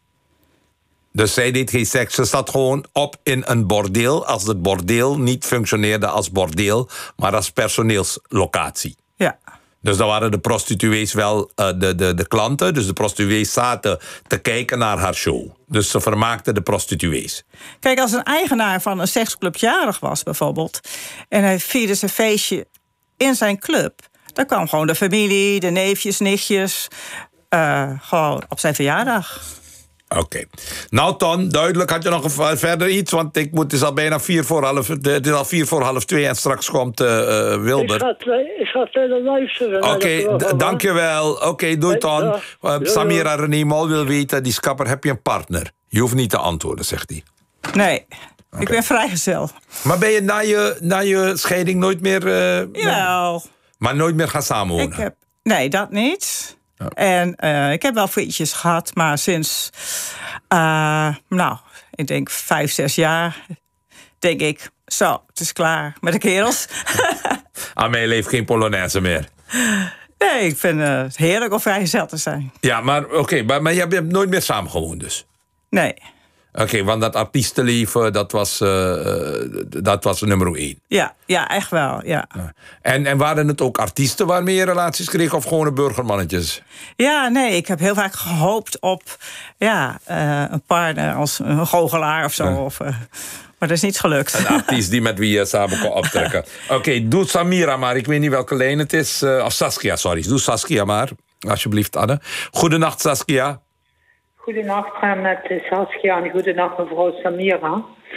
Dus zij deed geen seks. Ze zat gewoon op in een bordeel. Als het bordeel niet functioneerde als bordeel, maar als personeelslocatie. Ja. Dus dan waren de prostituees wel uh, de, de, de klanten. Dus de prostituees zaten te kijken naar haar show. Dus ze vermaakten de prostituees. Kijk, als een eigenaar van een seksclub jarig was bijvoorbeeld, en hij vierde zijn feestje in zijn club, dan kwam gewoon de familie, de neefjes, nichtjes, uh, gewoon op zijn verjaardag. Oké. Okay. Nou, Ton, duidelijk. Had je nog een, verder iets? Want ik moet, het is al bijna vier voor half, het is al vier voor half twee en straks komt uh, uh, Wilber. Ik ga, twee, ik ga verder luisteren. Oké, okay, d- dankjewel. Oké, okay, doei, Ton. Ja, uh, Samira René Mol wil weten, die skapper, heb je een partner? Je hoeft niet te antwoorden, zegt hij. Nee, okay. Ik ben vrijgezel. Maar ben je na je, na je scheiding nooit meer... Uh, Jawel. Maar nooit meer gaan samenwonen? Ik heb, nee, dat niet. Ja. En uh, ik heb wel vriendjes gehad, maar sinds, uh, nou, ik denk vijf, zes jaar, denk ik, zo, het is klaar met de kerels. Amee leeft geen Polonaise meer. Nee, ik vind uh, het heerlijk om vrijgezel te zijn. Ja, maar oké, okay, maar, maar je hebt nooit meer samengewoond dus? Nee. Oké, okay, want dat artiestenleven, dat was, uh, dat was nummer één. Ja, ja, echt wel, ja. En, en waren het ook artiesten waarmee je relaties kreeg of gewone burgermannetjes? Ja, nee, ik heb heel vaak gehoopt op ja, uh, een partner als een goochelaar of zo. Ja. Of, uh, maar dat is niet gelukt. Een artiest die met wie je samen kon optrekken. Oké, okay, doe Samira maar. Ik weet niet welke lijn het is. Uh, of Saskia, sorry. Doe Saskia maar. Alsjeblieft, Anne. Goedenacht, Saskia. Goedenacht met Saskia en goedenacht mevrouw Samira.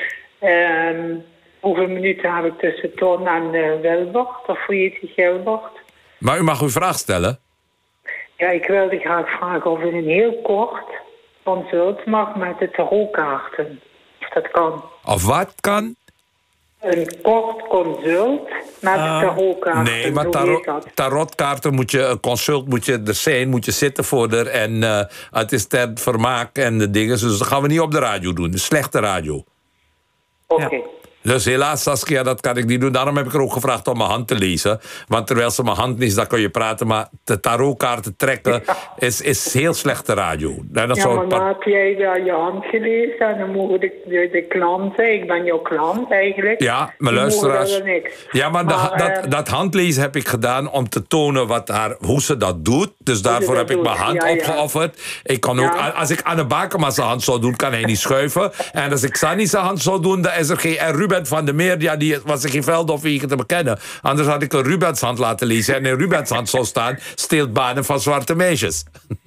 Um, hoeveel minuten heb ik tussen Ton en uh, Wilbert? Of hoe heet die Gilbert? Maar u mag uw vraag stellen. Ja, ik wilde graag vragen of u een heel kort consult mag met de tarotkaarten. Of dat kan. Of wat kan? Een kort consult met uh, tarotkaarten. Nee, maar tarot, tarotkaarten moet je, een consult moet je er zijn, moet je zitten voor er. En uh, het is ter vermaak en de dingen. Dus dat gaan we niet op de radio doen. De slechte radio. Oké. Okay. Ja. Dus helaas, Saskia, dat kan ik niet doen. Daarom heb ik er ook gevraagd om mijn hand te lezen. Want terwijl ze mijn hand leest, dan kun je praten. Maar de tarotkaarten trekken ja. is, is heel slechte radio. En dat ja, maar dan heb jij daar je hand gelezen. En dan mogen de, de, de klanten, ik ben jouw klant eigenlijk. Ja, mijn luisteraars. Ja, maar, maar de, uh, dat, dat handlezen heb ik gedaan om te tonen wat haar, hoe ze dat doet. Dus daarvoor heb doet. ik mijn hand ja, opgeofferd. Ja. Ik kan ook, ja. Als ik Anne Bakema zijn hand zou doen, kan hij niet schuiven. En als ik Sanny zijn hand zou doen, dan is er geen... En Ruben van de Meer, ja, die was zich in Veldhof te bekennen. Anders had ik een Rubens hand laten lezen. En in Rubens hand zou staan, steelt banen van zwarte meisjes.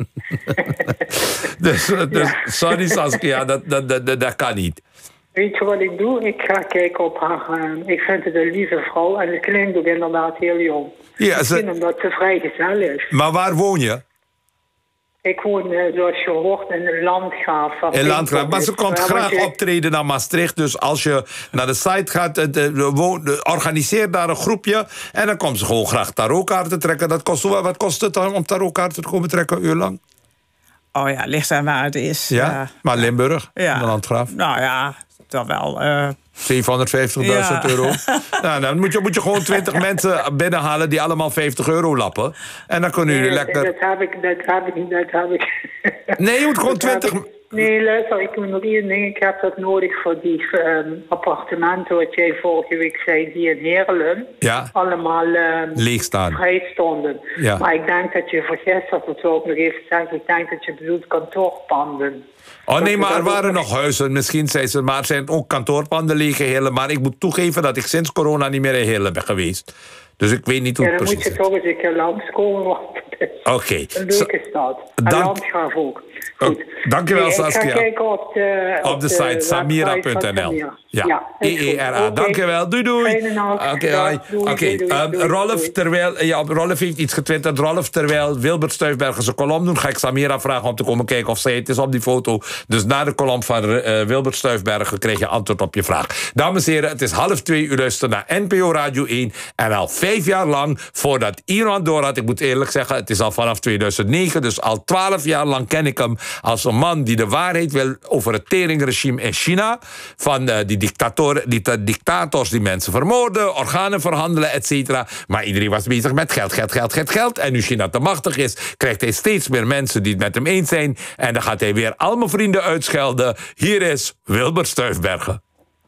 dus, dus ja. Sorry Saskia, dat, dat, dat, dat, dat kan niet. Weet je wat ik doe? Ik ga kijken op haar... Uh, ik vind het een lieve vrouw en het klinkt ook inderdaad heel jong. Ja, Misschien ze... omdat ze vrijgezel is. Maar waar woon je? Ik woon, uh, zoals je hoort, in een Landgraaf. In Landgraaf, maar ze komt graag je... optreden naar Maastricht. Dus als je naar de site gaat, de, de, de, organiseer daar een groepje. En dan komt ze gewoon graag tarotkaarten trekken. Dat kost, wat kost het dan om tarotkaarten te komen trekken, een uur lang? Oh ja, ligt aan waar het is. Ja, ja. Maar Limburg, ja. in de Landgraaf? Nou ja, toch wel... Uh... zevenhonderdvijftigduizend ja. euro. Nou, dan moet je, moet je gewoon twintig mensen binnenhalen die allemaal vijftig euro lappen. En dan kunnen jullie nee, lekker... Dat heb ik, dat heb ik, dat heb ik. Nee, je moet gewoon twintig... Ik... Nee, luister, ik moet nog één ding. Ik heb dat nodig voor die um, appartementen, wat jij vorige week zei, die in Heerlen ja. allemaal um, leeg staan. Vrij stonden. Ja. Maar ik denk dat je vergist, dat het ook nog even zegt, ik denk dat je bedoelt kantoorpanden. Oh nee, maar er waren nog huizen. Misschien zijn ze, maar er zijn ook kantoorpanden leeg in Heerlen. Maar ik moet toegeven dat ik sinds corona niet meer in Heerlen ben geweest. Dus ik weet niet hoe ja, het precies is. dan moet je toch eens een keer langskomen. Want Oké. Okay. Een leuke stad. Een Dank... landgraaf ook. Goed. Oh, dankjewel, nee, Saskia. Ik ga kijken op de, op de, de site samira punt n l. Ja, ja E E R A. Okay. Dankjewel. Doei, doei. Oké, okay, okay. um, Rolf, terwijl... Ja, Rolf heeft iets getwitterd. Rolf, terwijl Wilbert Stuifbergen zijn column doet, ga ik Samira vragen om te komen kijken of zij het is op die foto. Dus na de column van uh, Wilbert Stuifbergen krijg je antwoord op je vraag. Dames en heren, het is half twee. U luistert naar N P O Radio één. En al vijf jaar lang, voordat Iran door had, ik moet eerlijk zeggen, het is al vanaf tweeduizend negen, dus al twaalf jaar lang ken ik hem als een man die de waarheid wil over het teringregime in China. Van uh, die, dictatoren, die uh, dictators die mensen vermoorden, organen verhandelen, et cetera. Maar iedereen was bezig met geld, geld, geld, geld, geld. En nu China te machtig is, krijgt hij steeds meer mensen die het met hem eens zijn. En dan gaat hij weer al mijn vrienden uitschelden. Hier is Wilbert Stuifbergen.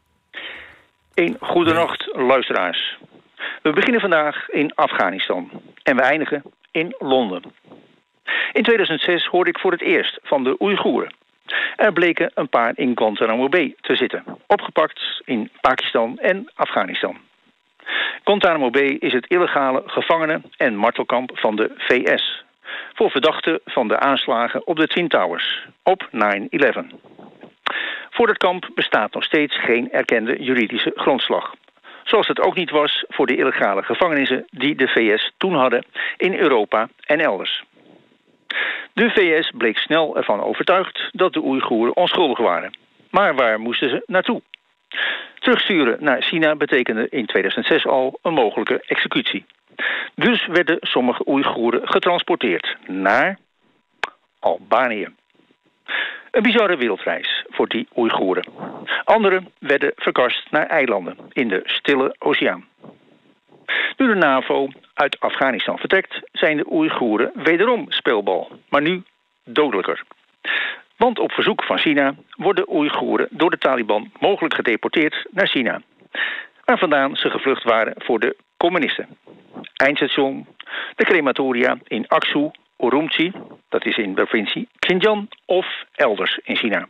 Een goedenacht, luisteraars. We beginnen vandaag in Afghanistan. En we eindigen in Londen. In tweeduizend zes hoorde ik voor het eerst van de Oeigoeren. Er bleken een paar in Guantanamo Bay te zitten. Opgepakt in Pakistan en Afghanistan. Guantanamo Bay is het illegale gevangenen- en martelkamp van de V S. Voor verdachten van de aanslagen op de Twin Towers op nine eleven. Voor het kamp bestaat nog steeds geen erkende juridische grondslag. Zoals het ook niet was voor de illegale gevangenissen die de V S toen hadden in Europa en elders. De V S bleek snel ervan overtuigd dat de Oeigoeren onschuldig waren. Maar waar moesten ze naartoe? Terugsturen naar China betekende in tweeduizend zes al een mogelijke executie. Dus werden sommige Oeigoeren getransporteerd naar Albanië. Een bizarre wereldreis voor die Oeigoeren. Anderen werden verkast naar eilanden in de Stille Oceaan. Nu de NAVO uit Afghanistan vertrekt, zijn de Oeigoeren wederom speelbal, maar nu dodelijker. Want op verzoek van China worden Oeigoeren door de Taliban mogelijk gedeporteerd naar China, waar vandaan ze gevlucht waren voor de communisten. Eindstation, de crematoria in Aksu, Urumqi, dat is in de provincie Xinjiang, of elders in China.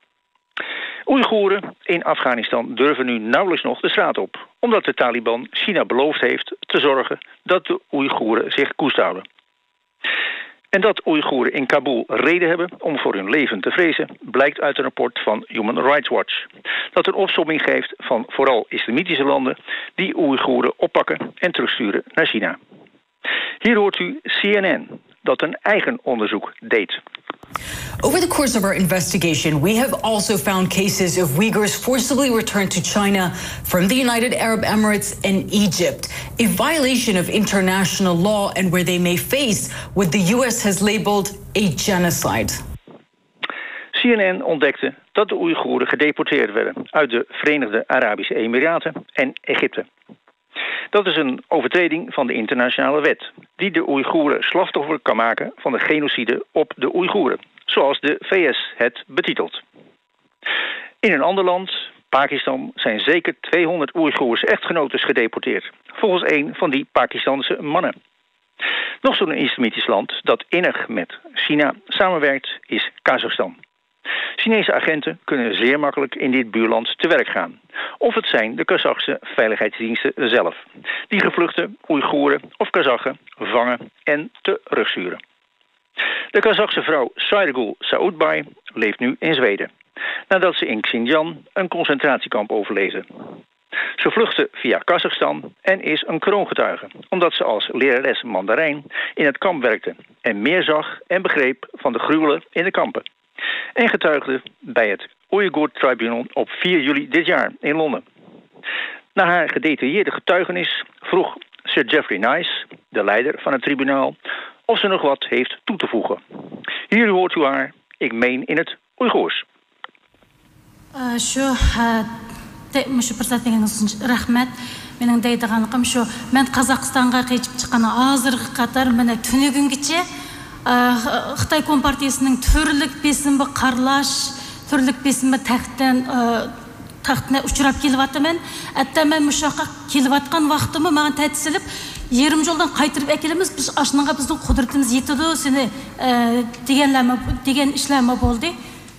Oeigoeren in Afghanistan durven nu nauwelijks nog de straat op, omdat de Taliban China beloofd heeft te zorgen dat de Oeigoeren zich koest houden. En dat Oeigoeren in Kabul reden hebben om voor hun leven te vrezen, blijkt uit een rapport van Human Rights Watch, dat een opsomming geeft van vooral islamitische landen die Oeigoeren oppakken en terugsturen naar China. Hier hoort u C N N, dat een eigen onderzoek deed. Over the course of our investigation, we have also found cases of Uyghurs forcibly returned to China from the United Arab Emirates and Egypt, a violation of international law and where they may face what the U S has labeled a genocide. C N N ontdekte dat de Oeigoeren gedeporteerd werden uit de Verenigde Arabische Emiraten en Egypte. Dat is een overtreding van de internationale wet, die de Oeigoeren slachtoffer kan maken van de genocide op de Oeigoeren, zoals de V S het betitelt. In een ander land, Pakistan, zijn zeker tweehonderd Oeigoerse echtgenotes gedeporteerd, volgens een van die Pakistanse mannen. Nog zo'n islamitisch land dat innig met China samenwerkt is Kazachstan. Chinese agenten kunnen zeer makkelijk in dit buurland te werk gaan. Of het zijn de Kazachse veiligheidsdiensten zelf, die gevluchte Oeigoeren of Kazachen vangen en terugsturen. De Kazachse vrouw Sayrgul Saoudbay leeft nu in Zweden, nadat ze in Xinjiang een concentratiekamp overleefde. Ze vluchtte via Kazachstan en is een kroongetuige, omdat ze als lerares Mandarijn in het kamp werkte en meer zag en begreep van de gruwelen in de kampen. En getuigde bij het Uyghur Tribunal op vier juli dit jaar in Londen. Na haar gedetailleerde getuigenis vroeg Sir Geoffrey Nice, de leider van het tribunaal, of ze nog wat heeft toe te voegen. Hier hoort u haar, ik meen in het Oeigoers. Rahmat. Менің дайдағанығым шо, мен Қазақстанға қечіп шыққаны азырғы қатар мені түні күнгіче Xitay Kompartiyasының түрлік бесімбі қарлаш, түрлік бесімбі тәқтен тақтына ұшырап келіп атымен, әтті мен мұшаққа келіп атқан вақтымы маған тәтісіліп, ерім жолдан қайтырып әкелеміз, біз ашыныңға біздің құдыртымыз етіді, сені деген ішләмі болды.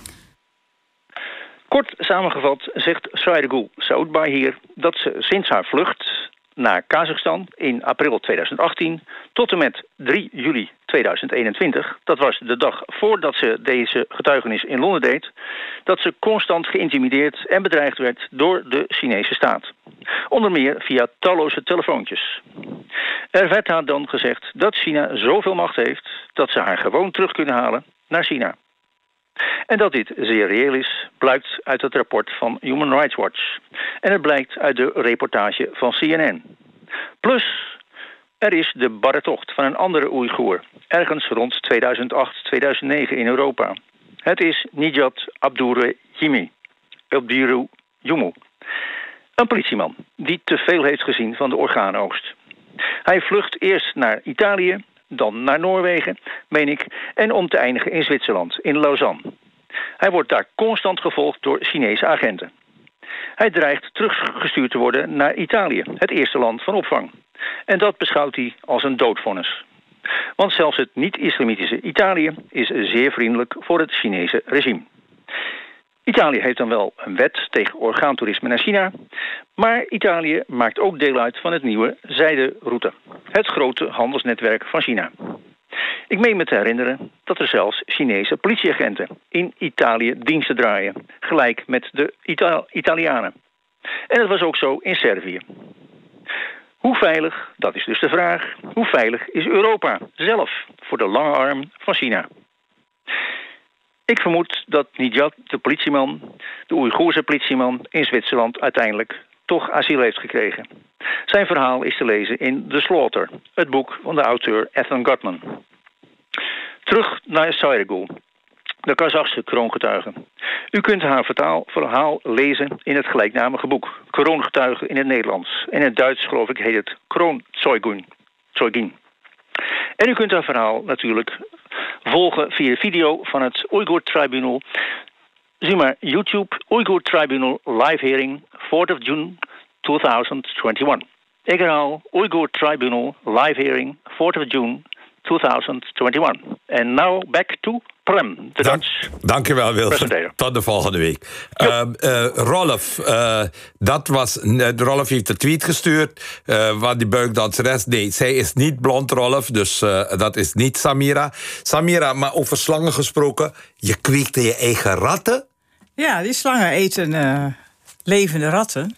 Kort samengevat zegt Sayrgul Saoudbay hier dat ze sinds haar vlucht naar Kazachstan in april tweeduizend achttien tot en met drie juli tweeduizend tweeduizend eenentwintig, dat was de dag voordat ze deze getuigenis in Londen deed, dat ze constant geïntimideerd en bedreigd werd door de Chinese staat. Onder meer via talloze telefoontjes. Er werd haar dan gezegd dat China zoveel macht heeft dat ze haar gewoon terug kunnen halen naar China. En dat dit zeer reëel is, blijkt uit het rapport van Human Rights Watch. En het blijkt uit de reportage van C N N. Plus, er is de barre tocht van een andere Oeigoer, ergens rond tweeduizend acht tweeduizend negen in Europa. Het is Nijat Abdurrahimi, Abduru Yumu. Een politieman die te veel heeft gezien van de orgaanoogst. Hij vlucht eerst naar Italië, dan naar Noorwegen, meen ik, en om te eindigen in Zwitserland, in Lausanne. Hij wordt daar constant gevolgd door Chinese agenten. Hij dreigt teruggestuurd te worden naar Italië, het eerste land van opvang. En dat beschouwt hij als een doodvonnis. Want zelfs het niet-islamitische Italië is zeer vriendelijk voor het Chinese regime. Italië heeft dan wel een wet tegen orgaantoerisme naar China, maar Italië maakt ook deel uit van het nieuwe zijderoute, het grote handelsnetwerk van China. Ik meen me te herinneren dat er zelfs Chinese politieagenten in Italië diensten draaien, gelijk met de Ita- Italianen. En dat was ook zo in Servië. Hoe veilig, dat is dus de vraag, hoe veilig is Europa zelf voor de lange arm van China? Ik vermoed dat Nijat, de politieman, de Oeigoerse politieman in Zwitserland uiteindelijk toch asiel heeft gekregen. Zijn verhaal is te lezen in The Slaughter, het boek van de auteur Ethan Gottman. Terug naar Sayrgul, de Kazachse kroongetuige. U kunt haar vertaal, verhaal lezen in het gelijknamige boek, Kroongetuige in het Nederlands. In het Duits geloof ik heet het Kroonzeugin. En u kunt haar verhaal natuurlijk volgen via de video van het Uyghur Tribunal. Zie maar YouTube, Uyghur Tribunal live hearing, fourth of June tweeduizend eenentwintig. Ik herhaal, Uyghur Tribunal live hearing, fourth of June tweeduizend eenentwintig. And now back to Prem, de Dank, Dutch. dankjewel, Wilfred. Tot de volgende week. Uh, uh, Rolf, uh, dat was, uh, Rolf heeft een tweet gestuurd. Uh, wat die buikdanseres. Nee, zij is niet blond, Rolf. Dus uh, dat is niet Samira. Samira, maar over slangen gesproken. Je kweekte je eigen ratten? Ja, die slangen eten uh, levende ratten.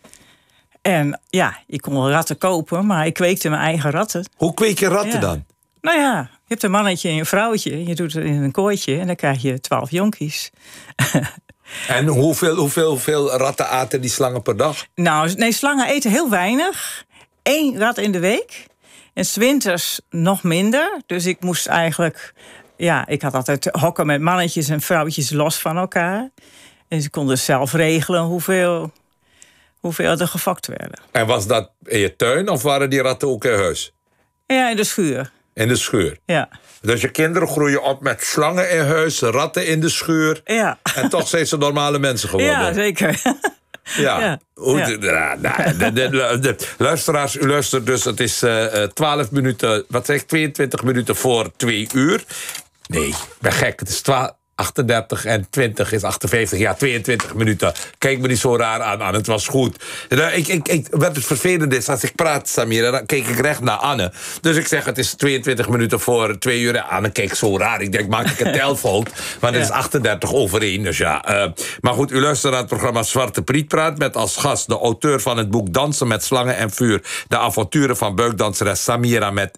En ja, ik kon wel ratten kopen, maar ik kweekte mijn eigen ratten. Hoe kweek je ratten ja. dan? Nou ja, je hebt een mannetje en een vrouwtje. Je doet het in een kooitje en dan krijg je twaalf jonkies. En hoeveel, hoeveel, hoeveel ratten aten die slangen per dag? Nou, nee, slangen eten heel weinig. Eén rat in de week. En 's winters nog minder. Dus ik moest eigenlijk... Ja, ik had altijd hokken met mannetjes en vrouwtjes los van elkaar. En ze konden zelf regelen hoeveel, hoeveel er gefokt werden. En was dat in je tuin of waren die ratten ook in huis? Ja, in de schuur. In de schuur? Ja. Dus je kinderen groeien op met slangen in huis, ratten in de schuur. Ja. En toch zijn ze normale mensen geworden. Ja, zeker. Ja. Ja. Hoe, Ja. de, de, de, de, de, luisteraars, u luistert dus, het is uh, twaalf minuten, wat zeg ik, tweeëntwintig minuten voor twee uur. Nee, ik ben gek, het is twaalf... achtendertig en twintig is achtenvijftig, ja, tweeëntwintig minuten. Kijk me niet zo raar aan, Anne, het was goed. Ik, ik, ik, wat het vervelende is, als ik praat, Samira, dan kijk ik recht naar Anne. Dus ik zeg, het is tweeëntwintig minuten voor twee uur. En Anne kijkt zo raar. Ik denk, maak ik een telfout, want het is achtendertig over één. Dus ja, uh, maar goed, u luistert naar het programma Zwarte Priet Praat met als gast de auteur van het boek Dansen met Slangen en Vuur. De avonturen van buikdanseres Samira met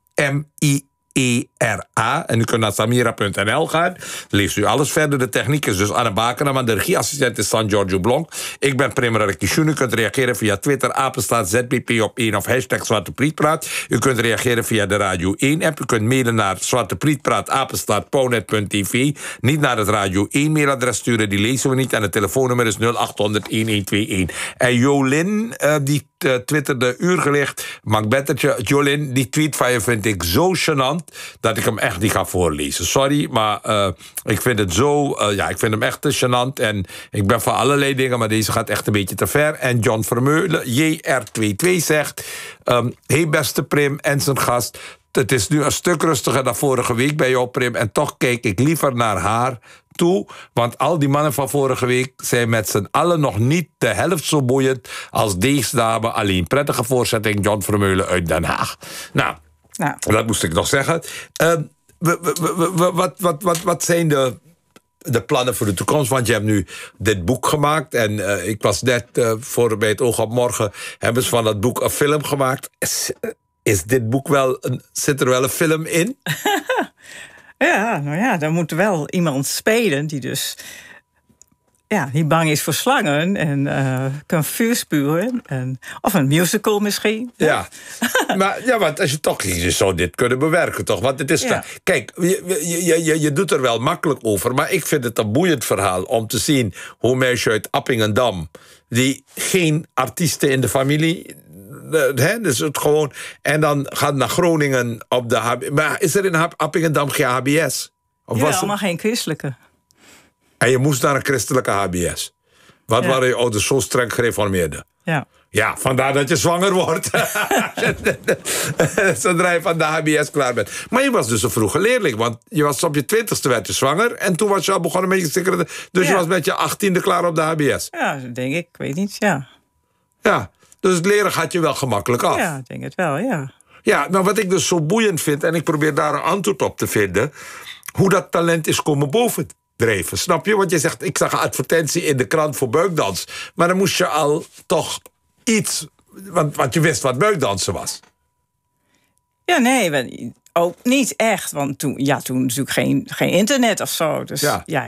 M I E R A. En u kunt naar samira punt n l gaan. Leest u alles verder. De techniek is dus Anne Bakenam. De regieassistent is San Giorgio Blonk. Ik ben Prem Radakishun. U kunt reageren via Twitter, apenstaat Z B P op één of hashtag Zwarte Prietpraat. U kunt reageren via de Radio één app. U kunt mailen naar zwarteprietpraat, apenstaat, pownet punt t v. Niet naar het Radio één mailadres sturen, die lezen we niet. En het telefoonnummer is nul acht honderd, elf tweeëntwintig. En Jolin, uh, die uh, twitterde uur gelicht. Macbettertje, Jolin, die tweet van je vind ik zo gênant dat ik hem echt niet ga voorlezen. Sorry, maar uh, ik vind het zo... Uh, ja, ik vind hem echt te gênant. En ik ben van allerlei dingen, maar deze gaat echt een beetje te ver. En John Vermeulen, J R tweeëntwintig, zegt... Um, hey beste Prim en zijn gast... Het is nu een stuk rustiger dan vorige week bij jou, Prim. En toch kijk ik liever naar haar toe. Want al die mannen van vorige week zijn met z'n allen nog niet de helft zo boeiend als deze dame. Alleen prettige voorzetting, John Vermeulen uit Den Haag. Nou... Nou. Dat moest ik nog zeggen. Uh, we, we, we, wat, wat, wat, wat zijn de, de plannen voor de toekomst? Want je hebt nu dit boek gemaakt. En uh, ik was net uh, voor bij het Oog op Morgen... hebben ze van dat boek een film gemaakt. Is, is dit boek wel een, zit er wel een film in? Ja, nou ja, daar moet wel iemand spelen die dus... Ja, die bang is voor slangen en uh, kan vuur spuwen. En, of een musical misschien. Ja, maar, ja, want als je toch... Je zou dit kunnen bewerken, toch? Want het is... Ja. Kijk, je, je, je, je doet er wel makkelijk over... maar ik vind het een boeiend verhaal om te zien... hoe meisje uit Appingedam... die geen artiesten in de familie... He, dus het gewoon... En dan gaat naar Groningen op de... H B S. Maar is er in Appingedam geen H B S? Of ja, was allemaal geen christelijke. En je moest naar een christelijke H B S. Wat ja. waren je ouders zo streng gereformeerden? Ja. Ja, vandaar dat je zwanger wordt. Zodra je van de H B S klaar bent. Maar je was dus een vroege leerling. Want je was op je twintigste werd je zwanger. En toen was je al begonnen met je secretaire. Dus ja. je was met je achttiende klaar op de H B S. Ja, dat denk ik. Ik weet niet, ja. Ja, dus het leren gaat je wel gemakkelijk af. Ja, ik denk het wel, ja. Ja, nou wat ik dus zo boeiend vind... en ik probeer daar een antwoord op te vinden... hoe dat talent is komen boven drijven, snap je? Want je zegt, ik zag een advertentie in de krant voor buikdans. Maar dan moest je al toch iets... Want, want je wist wat buikdansen was. Ja, nee, ook niet echt. Want toen, ja, toen natuurlijk geen, geen internet of zo. Dus ja. ja,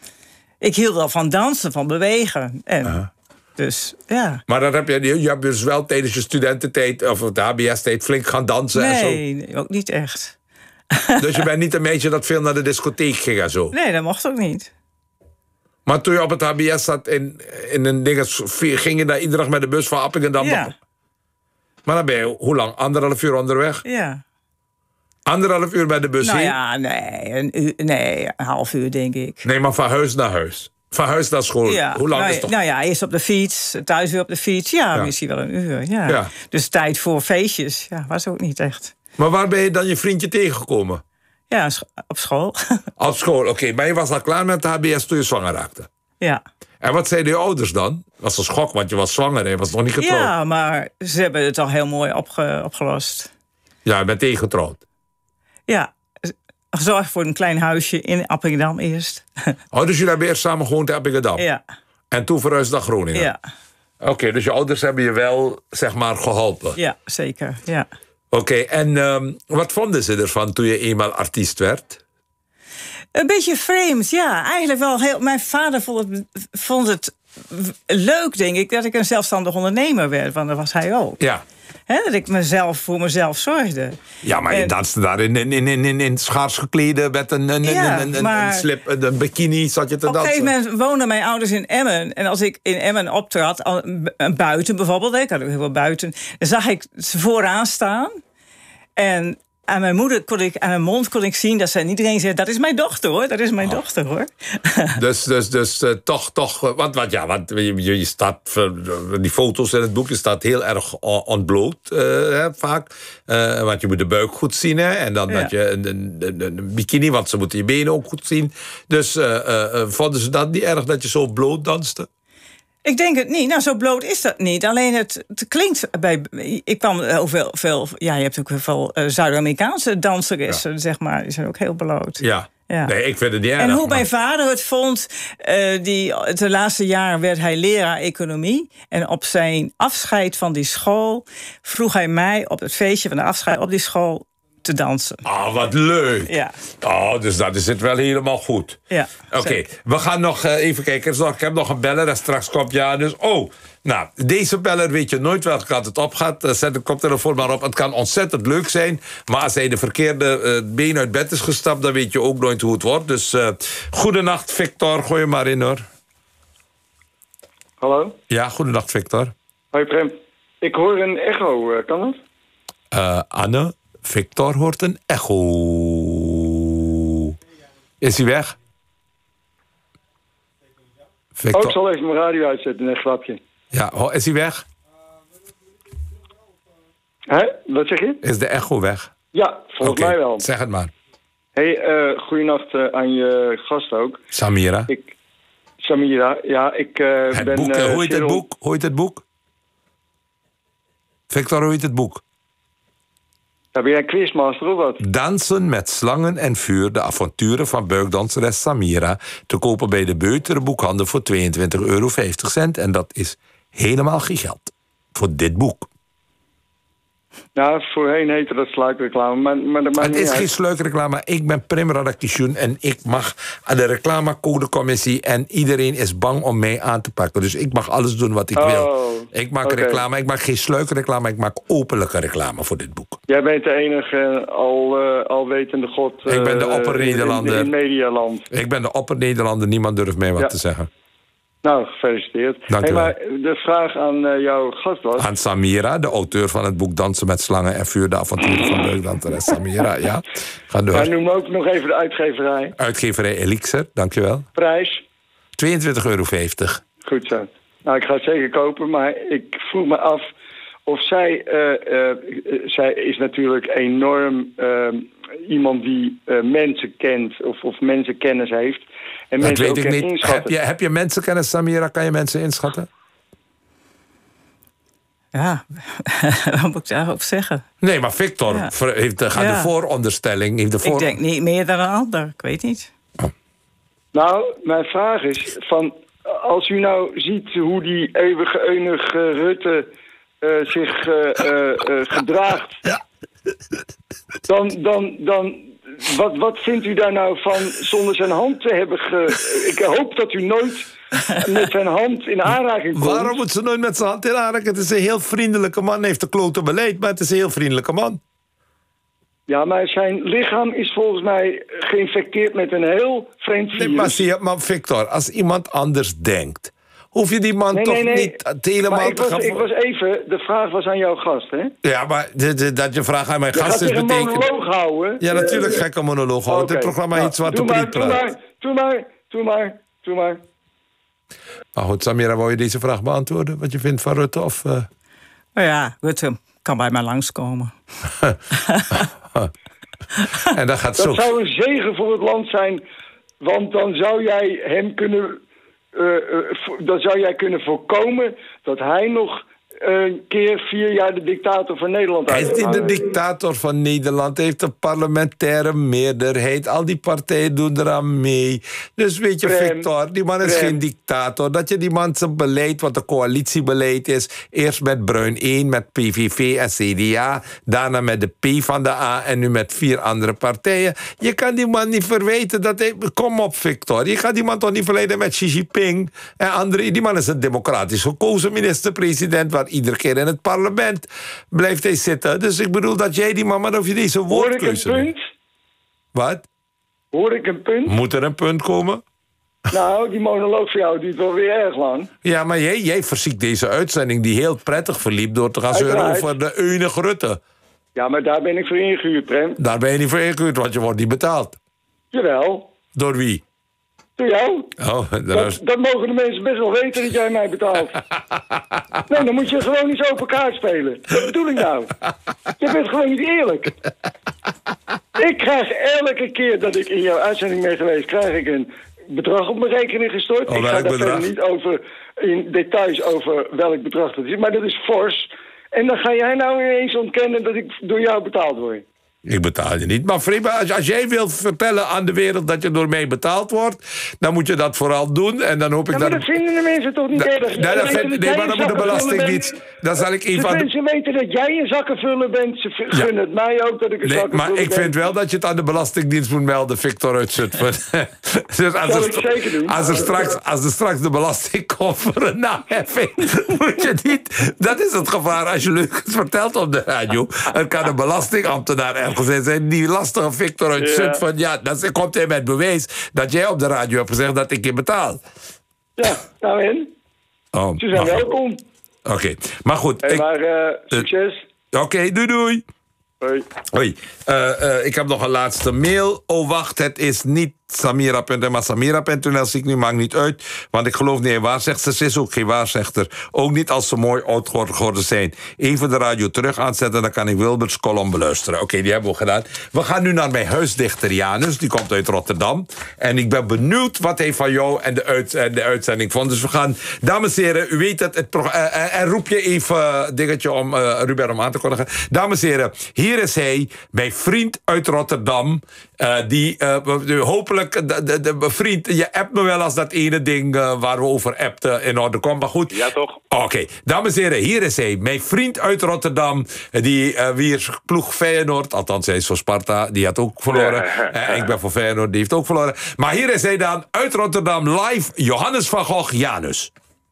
ik hield wel van dansen, van bewegen. En, uh. Dus, ja. Maar dan heb je, je hebt dus wel tijdens je studententijd... of de H B S-tijd flink gaan dansen nee, en zo? Nee, ook niet echt. Dus je bent niet een meisje dat veel naar de discotheek ging en zo? Nee, dat mocht ook niet. Maar toen je op het H B S zat in, in een ding... ging je daar iedere dag met de bus van Appingedam? Ja. Maar dan ben je, hoe lang? Anderhalf uur onderweg? Ja. Anderhalf uur bij de bus nou heen? Ja, nee, een uur, nee, een half uur denk ik. Nee, maar van huis naar huis. Van huis naar school. Ja. Hoe lang nou, is het toch? Nou ja, eerst op de fiets, thuis weer op de fiets. Ja, Ja. misschien wel een uur. Ja. Ja. Dus tijd voor feestjes, ja, was ook niet echt. Maar waar ben je dan je vriendje tegengekomen? Ja, op school. Op school, oké. Okay. Maar je was al klaar met de H B S toen je zwanger raakte? Ja. En wat zeiden je ouders dan? Dat was een schok, want je was zwanger en je was nog niet getrouwd. Ja, maar ze hebben het al heel mooi opge opgelost. Ja, je bent tegengetrouwd. Ja, gezorgd voor een klein huisje in Appingedam eerst. Oh, dus jullie hebben eerst samen gewoond in Appingedam? Ja. En toen verhuisd naar Groningen? Ja. Oké, okay, dus je ouders hebben je wel, zeg maar, geholpen? Ja, zeker, ja. Oké, okay, en um, wat vonden ze ervan toen je eenmaal artiest werd? Een beetje vreemd, ja. Eigenlijk wel heel... Mijn vader vond het, vond het leuk, denk ik, dat ik een zelfstandig ondernemer werd. Want dat was hij ook. Ja. He, dat ik mezelf voor mezelf zorgde. Ja, maar en, je danste daar in, in, in, in, in schaars geklede met een, een, ja, een, een, maar, een slip, een bikini zat je te op dansen. Op een gegeven moment woonden mijn ouders in Emmen. En als ik in Emmen optrad, buiten bijvoorbeeld, ik had ook heel veel buiten, dan zag ik ze vooraan staan. En aan mijn moeder kon ik, aan mijn mond kon ik zien dat ze niet iedereen zei: dat is mijn dochter hoor, dat is mijn oh. dochter hoor. Dus, dus, dus uh, toch, toch, want, want ja, want je, je staat, die foto's in het boek, je staat heel erg ontbloot uh, hè, vaak. Uh, want je moet de buik goed zien, hè, en dan ja. had je een, een, een, een bikini, want ze moeten je benen ook goed zien. Dus uh, uh, vonden ze dat niet erg dat je zo bloot danste? Ik denk het niet. Nou, zo bloot is dat niet. Alleen het, het klinkt bij... Ik kwam heel veel... veel ja, je hebt ook heel veel uh, Zuid-Amerikaanse danseressen, ja. zeg maar. Die zijn ook heel bloot. Ja. ja. Nee, ik vind het niet erg. En hoe maar... mijn vader het vond... Uh, die, de laatste jaren werd hij leraar economie. En op zijn afscheid van die school vroeg hij mij op het feestje van de afscheid op die school te dansen. Oh, wat leuk. Ja. Oh, dus dat is het wel helemaal goed. Ja. Oké, okay, we gaan nog uh, even kijken. Ik heb nog een beller en straks komt ja. Dus, oh, nou, deze beller weet je nooit welke kant het op gaat. Uh, zet de koptelefoon maar op. Het kan ontzettend leuk zijn. Maar als hij de verkeerde uh, been uit bed is gestapt, dan weet je ook nooit hoe het wordt. Dus, uh, goedenacht, Victor. Gooi je maar in, hoor. Hallo? Ja, goedenacht, Victor. Hoi, Prem. Ik hoor een echo. Uh, kan dat? Uh, Anne... Victor hoort een echo. Is hij weg? Victor. Oh, ik zal even mijn radio uitzetten, een grapje. Ja, is hij weg? Hé, wat zeg je? Is de echo weg? Ja, volgens okay, mij wel. Zeg het maar. Hey, uh, goeienacht uh, aan je gast ook. Samira. Ik, Samira, ja, ik uh, het ben... Boek, uh, hoe heet Cyril... het boek? Hoe heet het boek? Victor, hoe heet het boek? Ben jij quizmaster of wat? Dansen met slangen en vuur, de avonturen van buikdanseres Samira. Te kopen bij de Beutere boekhandel voor tweeëntwintig euro vijftig. En dat is helemaal geen geld voor dit boek. Nou, voorheen heette dat sluikreclame, maar, maar dat maakt Het niet is uit. geen sluikreclame. Ik ben Prim Radakishun en ik mag aan de reclamecodecommissie en iedereen is bang om mij aan te pakken. Dus ik mag alles doen wat ik Oh, wil. Ik maak oké. reclame, ik maak geen sluikreclame, ik maak openlijke reclame voor dit boek. Jij bent de enige al, uh, alwetende god uh, Ik ben de opper-Nederlander. in, in Medialand. Ik ben de opper-Nederlander, niemand durft mij wat Ja. te zeggen. Nou, gefeliciteerd. Dank Hey, u wel. maar de vraag aan uh, jouw gast was... Aan Samira, de auteur van het boek Dansen met slangen en vuur, de avonturen van buikdanseres Samira, ja. Ga door. Ja, noem ook nog even de uitgeverij. Uitgeverij Elixir, dankjewel. Prijs? tweeëntwintig euro vijftig. Goed zo. Nou, ik ga het zeker kopen, maar ik vroeg me af of zij... Uh, uh, zij is natuurlijk enorm uh, iemand die uh, mensen kent of, of mensenkennis heeft. En Dat mensen weet ook ik kan niet. inschatten. Heb je, heb je mensenkennis, Samira? Kan je mensen inschatten? Ja, wat moet ik daarop zeggen? Nee, maar Victor Ja. ver- heeft, gaat Ja. de vooronderstelling. Heeft de voor... Ik denk niet meer dan een ander, ik weet niet. Nou, mijn vraag is, van, als u nou ziet hoe die eeuwige eunige Rutte uh, zich uh, uh, uh, gedraagt... Ja. Dan, dan, dan wat, wat vindt u daar nou van zonder zijn hand te hebben ge... Ik hoop dat u nooit met zijn hand in aanraking komt. Waarom moet ze nooit met zijn hand in aanraken? Het is een heel vriendelijke man. Hij heeft een klote beleid, maar het is een heel vriendelijke man. Ja, maar zijn lichaam is volgens mij geïnfecteerd met een heel vreemd virus. Nee, maar, zie je, maar Victor, als iemand anders denkt... hoef je die man Nee, toch nee, nee. niet het helemaal Maar ik te was, gaan... ik was even, de vraag was aan jouw gast, hè? Ja, maar de, de, dat je vraagt aan mijn Je gast gaat is hier een betekent... monoloog houden. Ja, natuurlijk Uh, gekke monoloog houden. oké. Dit programma Nou, heet Zwarte doe maar, Priet doe praat. maar, doe maar, doe maar, doe maar. Maar goed, Samira, wou je deze vraag beantwoorden? Wat je vindt van Rutte? Of, uh... Maar ja, Rutte kan bij mij langskomen. en dat gaat Dat zo... zou een zegen voor het land zijn, want dan zou jij hem kunnen, uh, uh, vo- dan zou jij kunnen voorkomen dat hij nog een keer vier jaar de dictator van Nederland Hij is niet de uitmaakt. dictator van Nederland. Hij heeft een parlementaire meerderheid. Al die partijen doen eraan mee. Dus weet je, Prem, Victor, die man is Prem. geen dictator. Dat je die man zijn beleid, wat de coalitiebeleid is... eerst met Bruin één, met P V V en C D A... daarna met de P van de A en nu met vier andere partijen. Je kan die man niet verwijten dat hij... Kom op, Victor. Je gaat die man toch niet verleiden met Xi Jinping en anderen. Die man is een democratisch gekozen minister-president... waar iedere keer in het parlement blijft hij zitten. Dus ik bedoel dat jij die man... maar of je deze Hoor ik een woordkeuze... punt? Wat? Hoor ik een punt? Moet er een punt komen? Nou, die monoloog van jou duurt wel weer erg lang. Ja, maar jij, jij verziekt deze uitzending die heel prettig verliep... door te gaan zeuren Uiteraard. over de eunig Rutte. Ja, maar daar ben ik voor ingehuurd, Prem. Daar ben je niet voor ingehuurd, want je wordt niet betaald. Jawel, Door wie? door jou. Oh, dat Dat, is... dat mogen de mensen best wel weten dat jij mij betaalt. Nee, dan moet je gewoon eens open kaart spelen. Wat bedoel ik nou? Je bent gewoon niet eerlijk. Ik krijg elke keer dat ik in jouw uitzending ben geweest... krijg ik een bedrag op mijn rekening gestort. Oh, ik ga welk daar bedrag? verder niet over in details over welk bedrag dat is. Maar dat is fors. En dan ga jij nou ineens ontkennen dat ik door jou betaald word. Ik betaal je niet. Maar Frima, als, als jij wilt vertellen aan de wereld dat je door mij betaald wordt... dan moet je dat vooral doen. En dan hoop ik Ja, maar dat... dat vinden de mensen toch niet Da- erg? Nee, dat Ze vind- weten nee, jij maar dan een moet de zakkenvullen Belastingdienst... bent. Dan zal ik een De van de... mensen weten dat jij een zakkenvullen bent. Ze v- Ja. gunnen het mij ook dat ik een Nee, zakkenvuller maar ben. ik vind wel dat je het aan de Belastingdienst moet melden, Victor uit Zutphen. Dus als, Zal er, ik zeker doen. als, er straks, als er straks de belasting komt voor een naheffing, moet je niet... Dat is het gevaar als je leugens vertelt op de radio. Er kan een belastingambtenaar ergens in zijn die lastige Victor uit Ja. Zutphen... Ja, dan komt hij met bewijs dat jij op de radio hebt gezegd dat ik je betaal. Ja, nou en? Oh, Ze zijn maar- welkom. Oké, maar goed. Hey, ik- maar eh, succes. Oké, doei doei. Hoi. Hoi, Eh, eh, ik heb nog een laatste mail. Oh wacht, het is niet Samira punt n l. Maar Samira punt n l zie ik nu, maakt niet uit. Want ik geloof niet in waarzegsters. Ze is ook geen waarzegster. Ook niet als ze mooi oud geworden zijn. Even de radio terug aanzetten, dan kan ik Wilberts column beluisteren. Oké, okay, die hebben we gedaan. We gaan nu naar mijn huisdichter Janus. Die komt uit Rotterdam. En ik ben benieuwd wat hij van jou en de, uit, en de uitzending vond. Dus we gaan, dames en heren, u weet het. het uh, en roep je even uh, dingetje om uh, Ruben om aan te kondigen. Dames en heren, hier is hij, mijn vriend uit Rotterdam. Uh, die uh, hopelijk, de, de, de, vriend, je appt me wel als dat ene ding uh, waar we over appten in orde komt. Maar goed. Ja, toch? Oké, okay. Dames en heren, hier is hij. Mijn vriend uit Rotterdam, die uh, weer ploeg Feyenoord. Althans, hij is voor Sparta, die had ook verloren. Uh, ik ben voor Feyenoord, die heeft ook verloren. Maar hier is hij dan, uit Rotterdam, live, Johannes van Gogh, Janus.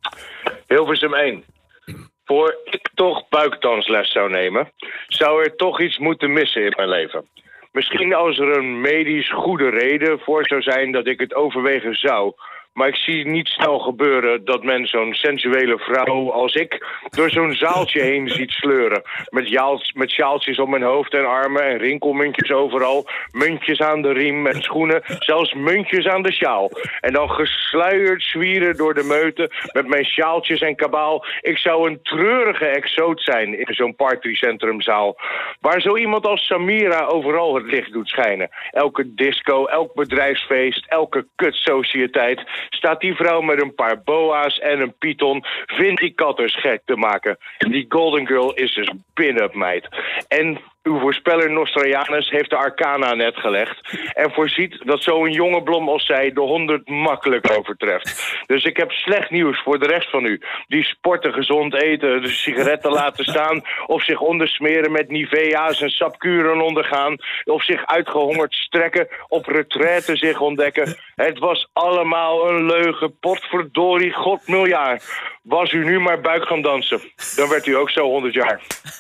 Hilversum één. Voor ik toch buikdansles zou nemen, zou er toch iets moeten missen in mijn leven. Misschien als er een medisch goede reden voor zou zijn dat ik het overwegen zou. Maar ik zie niet snel gebeuren dat men zo'n sensuele vrouw als ik door zo'n zaaltje heen ziet sleuren. Met, jaals, met sjaaltjes op mijn hoofd en armen en rinkelmuntjes overal. Muntjes aan de riem en schoenen, zelfs muntjes aan de sjaal. En dan gesluierd zwieren door de meute met mijn sjaaltjes en kabaal. Ik zou een treurige exoot zijn in zo'n partycentrumzaal. Waar zo iemand als Samira overal het licht doet schijnen. Elke disco, elk bedrijfsfeest, elke kutsociëteit staat die vrouw met een paar boa's en een python Vinti Katters gek te maken. Die Golden Girl is dus pin-up meid. En uw voorspeller Nostradamus heeft de arcana net gelegd en voorziet dat zo'n jonge blom als zij de honderd makkelijk overtreft. Dus ik heb slecht nieuws voor de rest van u. Die sporten, gezond eten, de sigaretten laten staan, of zich ondersmeren met Nivea's en sapkuren ondergaan, of zich uitgehongerd strekken, op retraite zich ontdekken. Het was allemaal een leugen, potverdorie, god miljard. Was u nu maar buik gaan dansen, dan werd u ook zo honderd jaar.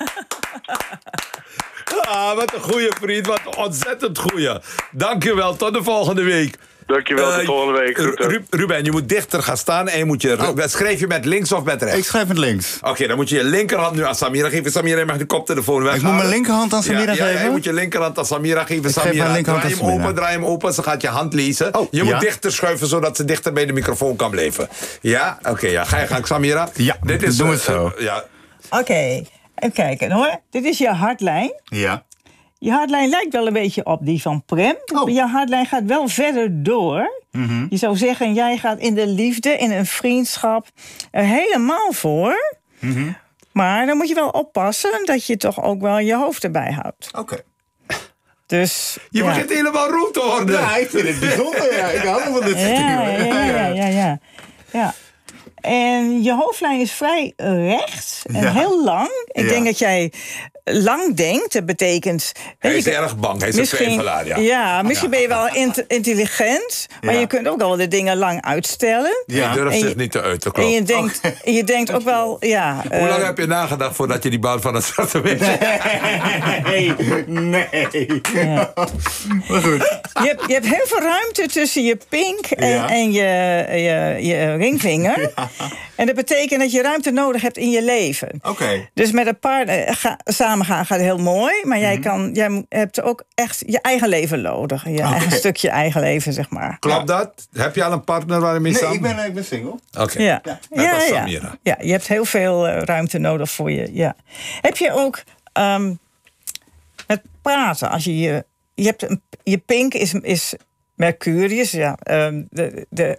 Ah, wat een goeie vriend, wat een ontzettend goeie. Dankjewel, tot de volgende week. Dankjewel, tot de uh, volgende week. Ru Ruben, je moet dichter gaan staan en je moet je... Oh. Schrijf je met links of met rechts? Ik schrijf met links. Oké, okay, dan moet je je linkerhand nu aan Samira geven. Samira, je mag de koptelefoon weghalen. Ik moet mijn linkerhand aan Samira ja, geven? Ja, je moet je linkerhand aan Samira geven. Ik Samira, geef draai hem Samira. open, draai hem open. Ze gaat je hand lezen. Oh, je ja? moet dichter schuiven, zodat ze dichter bij de microfoon kan blijven. Ja? Oké, okay, ja. Ga je gang, Samira? Ja, dit is, doen we uh, het zo. Uh, ja. Oké, okay. Even kijken hoor. Dit is je hartlijn. Ja. Je hartlijn lijkt wel een beetje op die van Prem. Oh. Je hartlijn gaat wel verder door. Mm-hmm. Je zou zeggen, jij gaat in de liefde, in een vriendschap er helemaal voor. Mm-hmm. Maar dan moet je wel oppassen dat je toch ook wel je hoofd erbij houdt. Oké. Okay. Dus, je ja. begint helemaal rood te worden. Ja, ik vind het bijzonder. Ja. Ik hou van dit soort ja, ja, ja, ja, ja, ja, ja. En je hoofdlijn is vrij recht en ja. heel lang. Ik ja. denk dat jij lang denkt. Dat betekent... Hij is erg bang. Hij is een twijfelaar, ja. Ja, misschien ja. ben je wel int intelligent. Maar ja. je kunt ook al de dingen lang uitstellen. Ja. Je durft zich niet te uiten, klopt. En je denkt, okay. je denkt ook wel... Ja, Hoe uh, lang heb je nagedacht voordat je die baan van het zwarte weet? Nee, nee. Ja. Maar goed. Je hebt, je hebt heel veel ruimte tussen je pink en, ja. en je, je, je ringvinger. Ja. En dat betekent dat je ruimte nodig hebt in je leven. Oké. Okay. Dus met een partner ga, samen gaan gaat heel mooi. Maar jij, mm-hmm. kan, jij hebt ook echt je eigen leven nodig. Je okay. eigen stukje eigen leven, zeg maar. Klopt ja. dat? Heb je al een partner waar je mee nee, samen... Nee, ik ben, ik ben single. Oké. Okay. Ja. Ja. Ja, ja, ja. ja, je hebt heel veel uh, ruimte nodig voor je. Ja. Heb je ook um, het praten? Als je je... je, hebt een, je pink is, is Mercurius, ja. Um, de... de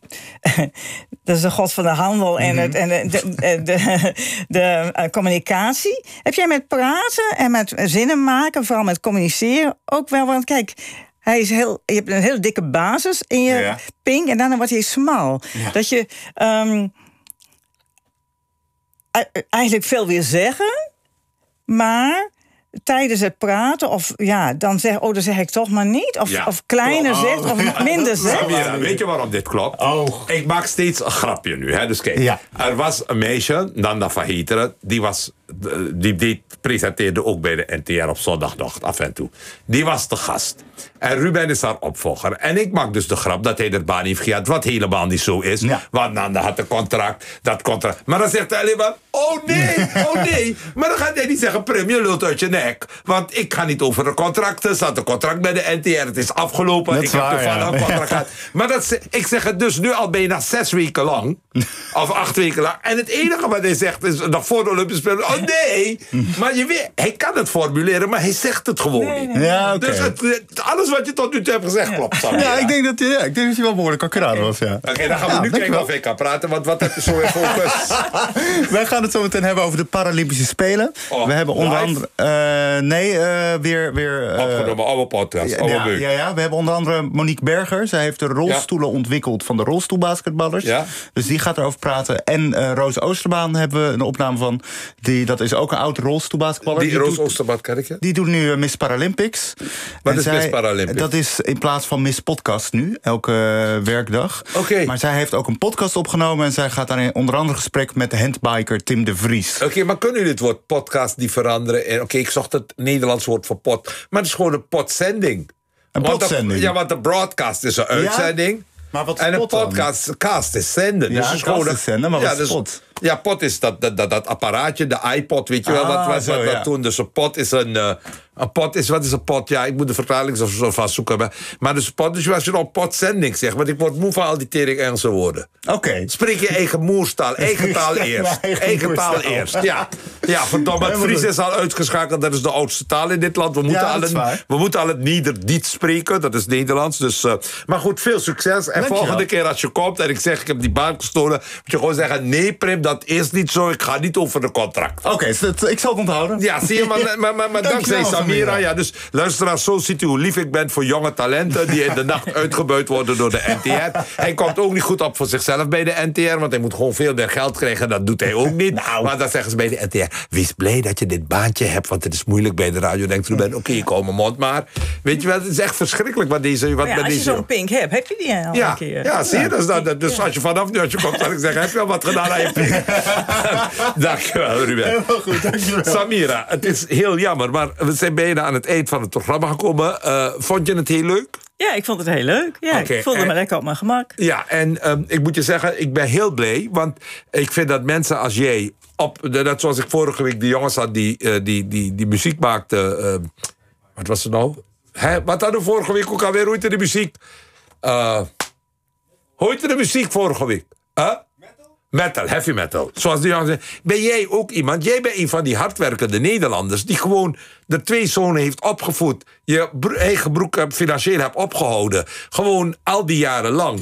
dat is de god van de handel en, het, en de, de, de, de, de uh, communicatie. Heb jij met praten en met zinnen maken, vooral met communiceren, ook wel? Want kijk, hij is heel, je hebt een hele dikke basis in je ja. pink en dan wordt hij smal. Ja. Dat je um, eigenlijk veel wil zeggen, maar tijdens het praten, of ja, dan zeg, oh, dan zeg ik toch maar niet. Of, ja. of kleiner oh. zegt, of minder zegt. Samira, weet je waarom dit klopt? Oh. Ik maak steeds een grapje nu, hè? Dus kijk, ja. er was een meisje, Nanda Verheteren, die was die, die presenteerde ook bij de N T R op zondag nog af en toe. Die was de gast. En Ruben is haar opvolger. En ik maak dus de grap dat hij de baan heeft gehad, wat helemaal niet zo is. Ja. Want Nanda had een contract, dat contract. Maar dan zegt hij alleen maar, oh nee, oh nee. Maar dan gaat hij niet zeggen, Prim, je lult uit je nek. Want ik ga niet over de contracten. Er staat een contract bij de N T R, het is afgelopen. Dat ik heb toevallig ja. een contract gehad. Maar dat, ik zeg het dus nu al bijna zes weken lang. Of acht weken lang. En het enige wat hij zegt is, nog voor de Olympische Spelen, oh nee. Maar je weet, hij kan het formuleren, maar hij zegt het gewoon nee, niet. Nee. Ja, okay. Dus het, het, alles wat je tot nu toe hebt gezegd klopt. Samira. Ja, ik denk dat, ja, ik denk dat je wel behoorlijk accuraat was. Ja. Oké, okay, dan gaan we ja, nu kijken of ik kan praten, want wat heb je zo in focus? Wij gaan het zo meteen hebben over de Paralympische Spelen. Oh, we hebben onder andere... Uh, nee, uh, weer... weer uh, Opgenomen, oude podcast, oude ja, ja, ja, we hebben onder andere Monique Berger. Zij heeft de rolstoelen ja. ontwikkeld van de rolstoelbasketballers. Ja. Dus die gaat erover praten. En uh, Roos Oosterbaan hebben we een opname van. Die, dat is ook een oud rolstoelbasketballer. Die, die Roos doet, Oosterbaan ken ik je? Die doet nu uh, Miss Paralympics. Wat en is zij, Miss Paralympics? Dat is in plaats van Miss Podcast nu, elke uh, werkdag. Okay. Maar zij heeft ook een podcast opgenomen. En zij gaat daarin onder andere gesprek met de handbiker Tim de Vries. Oké, okay, maar kunnen jullie het woord podcast niet veranderen? Oké, okay, ik zocht het Nederlands woord voor pot. Maar het is gewoon een potzending. Een potzending? Ja, want de broadcast is een uitzending. Ja? Maar wat en een podcast cast is zenden. Ja, dus is gewoon is zenden, maar ja, wat is dus, pot? Ja, pot is dat, dat, dat, dat apparaatje, de iPod, weet je wel, ah, wat, wat, zo, wat ja. dat doen. Dus een pot is een... Uh, een pot is, wat is een pot? Ja, ik moet de vertaling zo, zo vast zoeken. Maar, maar dus een pot, dus als je nou potzending zegt, want ik word moe van al die tering Engelse woorden. Oké. Okay. Spreek je eigen moerstaal, eigen taal eerst. eigen, eigen taal eerst, ja. Ja, verdomme, het Fries is al uitgeschakeld, dat is de oudste taal in dit land. We moeten, ja, al, het, we moeten al het Niederdiets spreken, dat is Nederlands. Dus, uh, maar goed, veel succes. En Dank volgende keer als je komt en ik zeg, ik heb die baan gestolen, moet je gewoon zeggen, nee Prim, dat is niet zo, ik ga niet over de contract. Oké, okay, ik zal het onthouden. Ja, zie je, maar, maar, maar, maar dankzij Samira, ja, dus luisteraars, zo ziet u hoe lief ik ben voor jonge talenten die in de nacht uitgebuit worden door de N T R. Hij komt ook niet goed op voor zichzelf bij de N T R, want hij moet gewoon veel meer geld krijgen, dat doet hij ook niet. Nou. Maar dan zeggen ze bij de N T R, wees blij dat je dit baantje hebt, want het is moeilijk bij de radio. Denkt Ruben, oké, okay, ik hou mijn mond maar. Weet je wel, het is echt verschrikkelijk wat deze... Wat ja, met als deze... je zo'n pink hebt, heb je die al ja, een keer. Ja, zie je, dus, dat, dus ja. als je vanaf nu als je komt, zal ik zeggen, heb je al wat gedaan aan je pink? Dankjewel, Ruben. Helemaal goed, dankjewel. Samira, het is heel jammer, maar we zijn bijna aan het eind van het programma gekomen. Uh, vond je het heel leuk? Ja, ik vond het heel leuk. Ja, okay, ik voelde en, me lekker op mijn gemak. Ja, en um, ik moet je zeggen, ik ben heel blij. Want ik vind dat mensen als jij... op, dat zoals ik vorige week die jongens had die, uh, die, die, die muziek maakten... Uh, wat was het nou? Hè? Wat hadden we vorige week ook alweer? Hoe heette de muziek? Uh, hoe heette de muziek vorige week? Huh? Metal, heavy metal. Zoals die jongens zeggen. Ben jij ook iemand, jij bent een van die hardwerkende Nederlanders... die gewoon de twee zonen heeft opgevoed... je bro- eigen broek financieel hebt opgehouden. Gewoon al die jaren lang.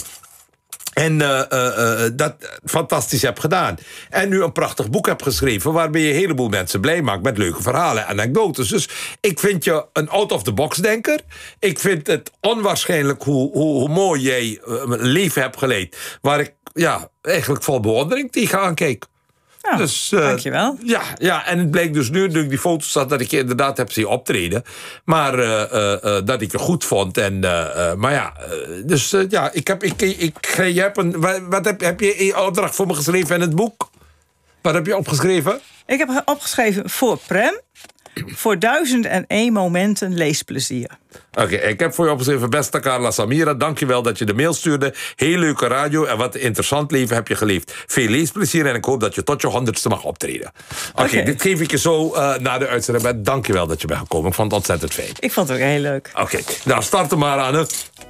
En uh, uh, uh, dat fantastisch hebt gedaan. En nu een prachtig boek hebt geschreven... waarbij je een heleboel mensen blij maakt... met leuke verhalen en anekdotes. Dus ik vind je een out-of-the-box-denker. Ik vind het onwaarschijnlijk hoe, hoe, hoe mooi jij uh, een leven hebt geleid... waar ik ja, eigenlijk vol bewondering tegenaan keek. Ja, dus, uh, dankjewel. Ja, ja, en het bleek dus nu, toen ik die foto's zag... dat ik je inderdaad heb zien optreden. Maar uh, uh, uh, dat ik je goed vond. En, uh, uh, maar ja, uh, dus uh, ja, ik heb... Ik, ik, ik, je hebt een, wat heb, heb je een opdracht voor me geschreven in het boek? Wat heb je opgeschreven? Ik heb opgeschreven voor Prem... voor duizend en één momenten leesplezier. Oké, okay, ik heb voor je opgeschreven... beste Carla Samira, dankjewel dat je de mail stuurde. Heel leuke radio en wat een interessant leven heb je geleefd. Veel leesplezier en ik hoop dat je tot je honderdste mag optreden. Oké, okay, okay. Dit geef ik je zo uh, na de uitzending. Dankjewel dat je bent gekomen. Ik vond het ontzettend fijn. Ik vond het ook heel leuk. Oké, okay, nou start er maar aan. Hè.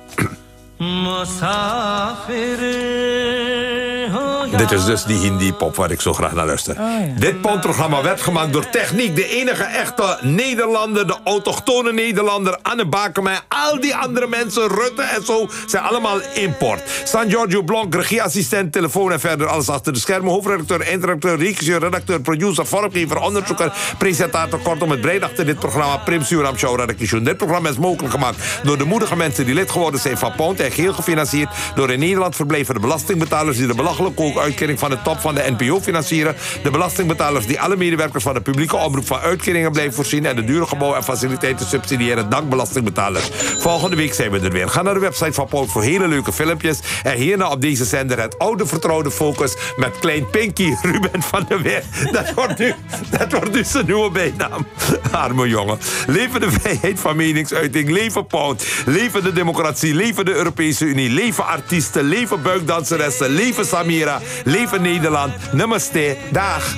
Dit is dus die Hindi-pop waar ik zo graag naar luister. Oh, ja. Dit popprogramma werd gemaakt door Techniek. De enige echte Nederlander, de autochtone Nederlander... Anne Bakermeijer, al die andere mensen, Rutte en zo... zijn allemaal import. San Giorgio Blonk, regieassistent, telefoon en verder alles achter de schermen. Hoofdredacteur, eindredacteur, regisseur, redacteur, producer... vormgever, onderzoeker, presentator. Kortom, het brein achter dit programma. Prim Suram Show, redactie. Dit programma is mogelijk gemaakt door de moedige mensen... die lid geworden zijn van Pound... zijn geheel gefinancierd door in Nederland verblijvende belastingbetalers die de belachelijke hoge uitkering van de top van de N P O financieren. De belastingbetalers die alle medewerkers van de publieke omroep van uitkeringen blijven voorzien en de dure gebouwen en faciliteiten subsidiëren dank belastingbetalers. Volgende week zijn we er weer. Ga naar de website van Paul voor hele leuke filmpjes. En hierna op deze zender het oude vertrouwde Focus met Klein Pinky Ruben van der Weer. Dat wordt nu, dat wordt nu zijn nieuwe bijnaam. Arme jongen. Leven de vrijheid van meningsuiting. Leven Paul. Leven de democratie. Leven de Europese Unie. Leven artiesten. Leven buikdanseressen. Leven Samira. Leven Nederland. Namaste. Dag.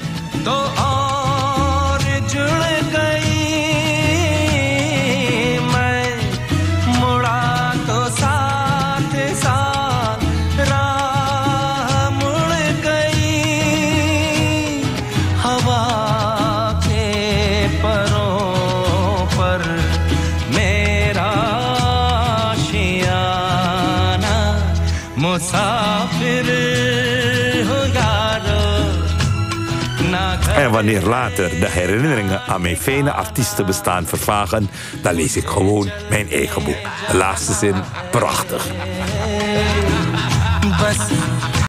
En wanneer later de herinneringen aan mijn fijne artiestenbestaan vervagen, dan lees ik gewoon mijn eigen boek. De laatste zin, prachtig.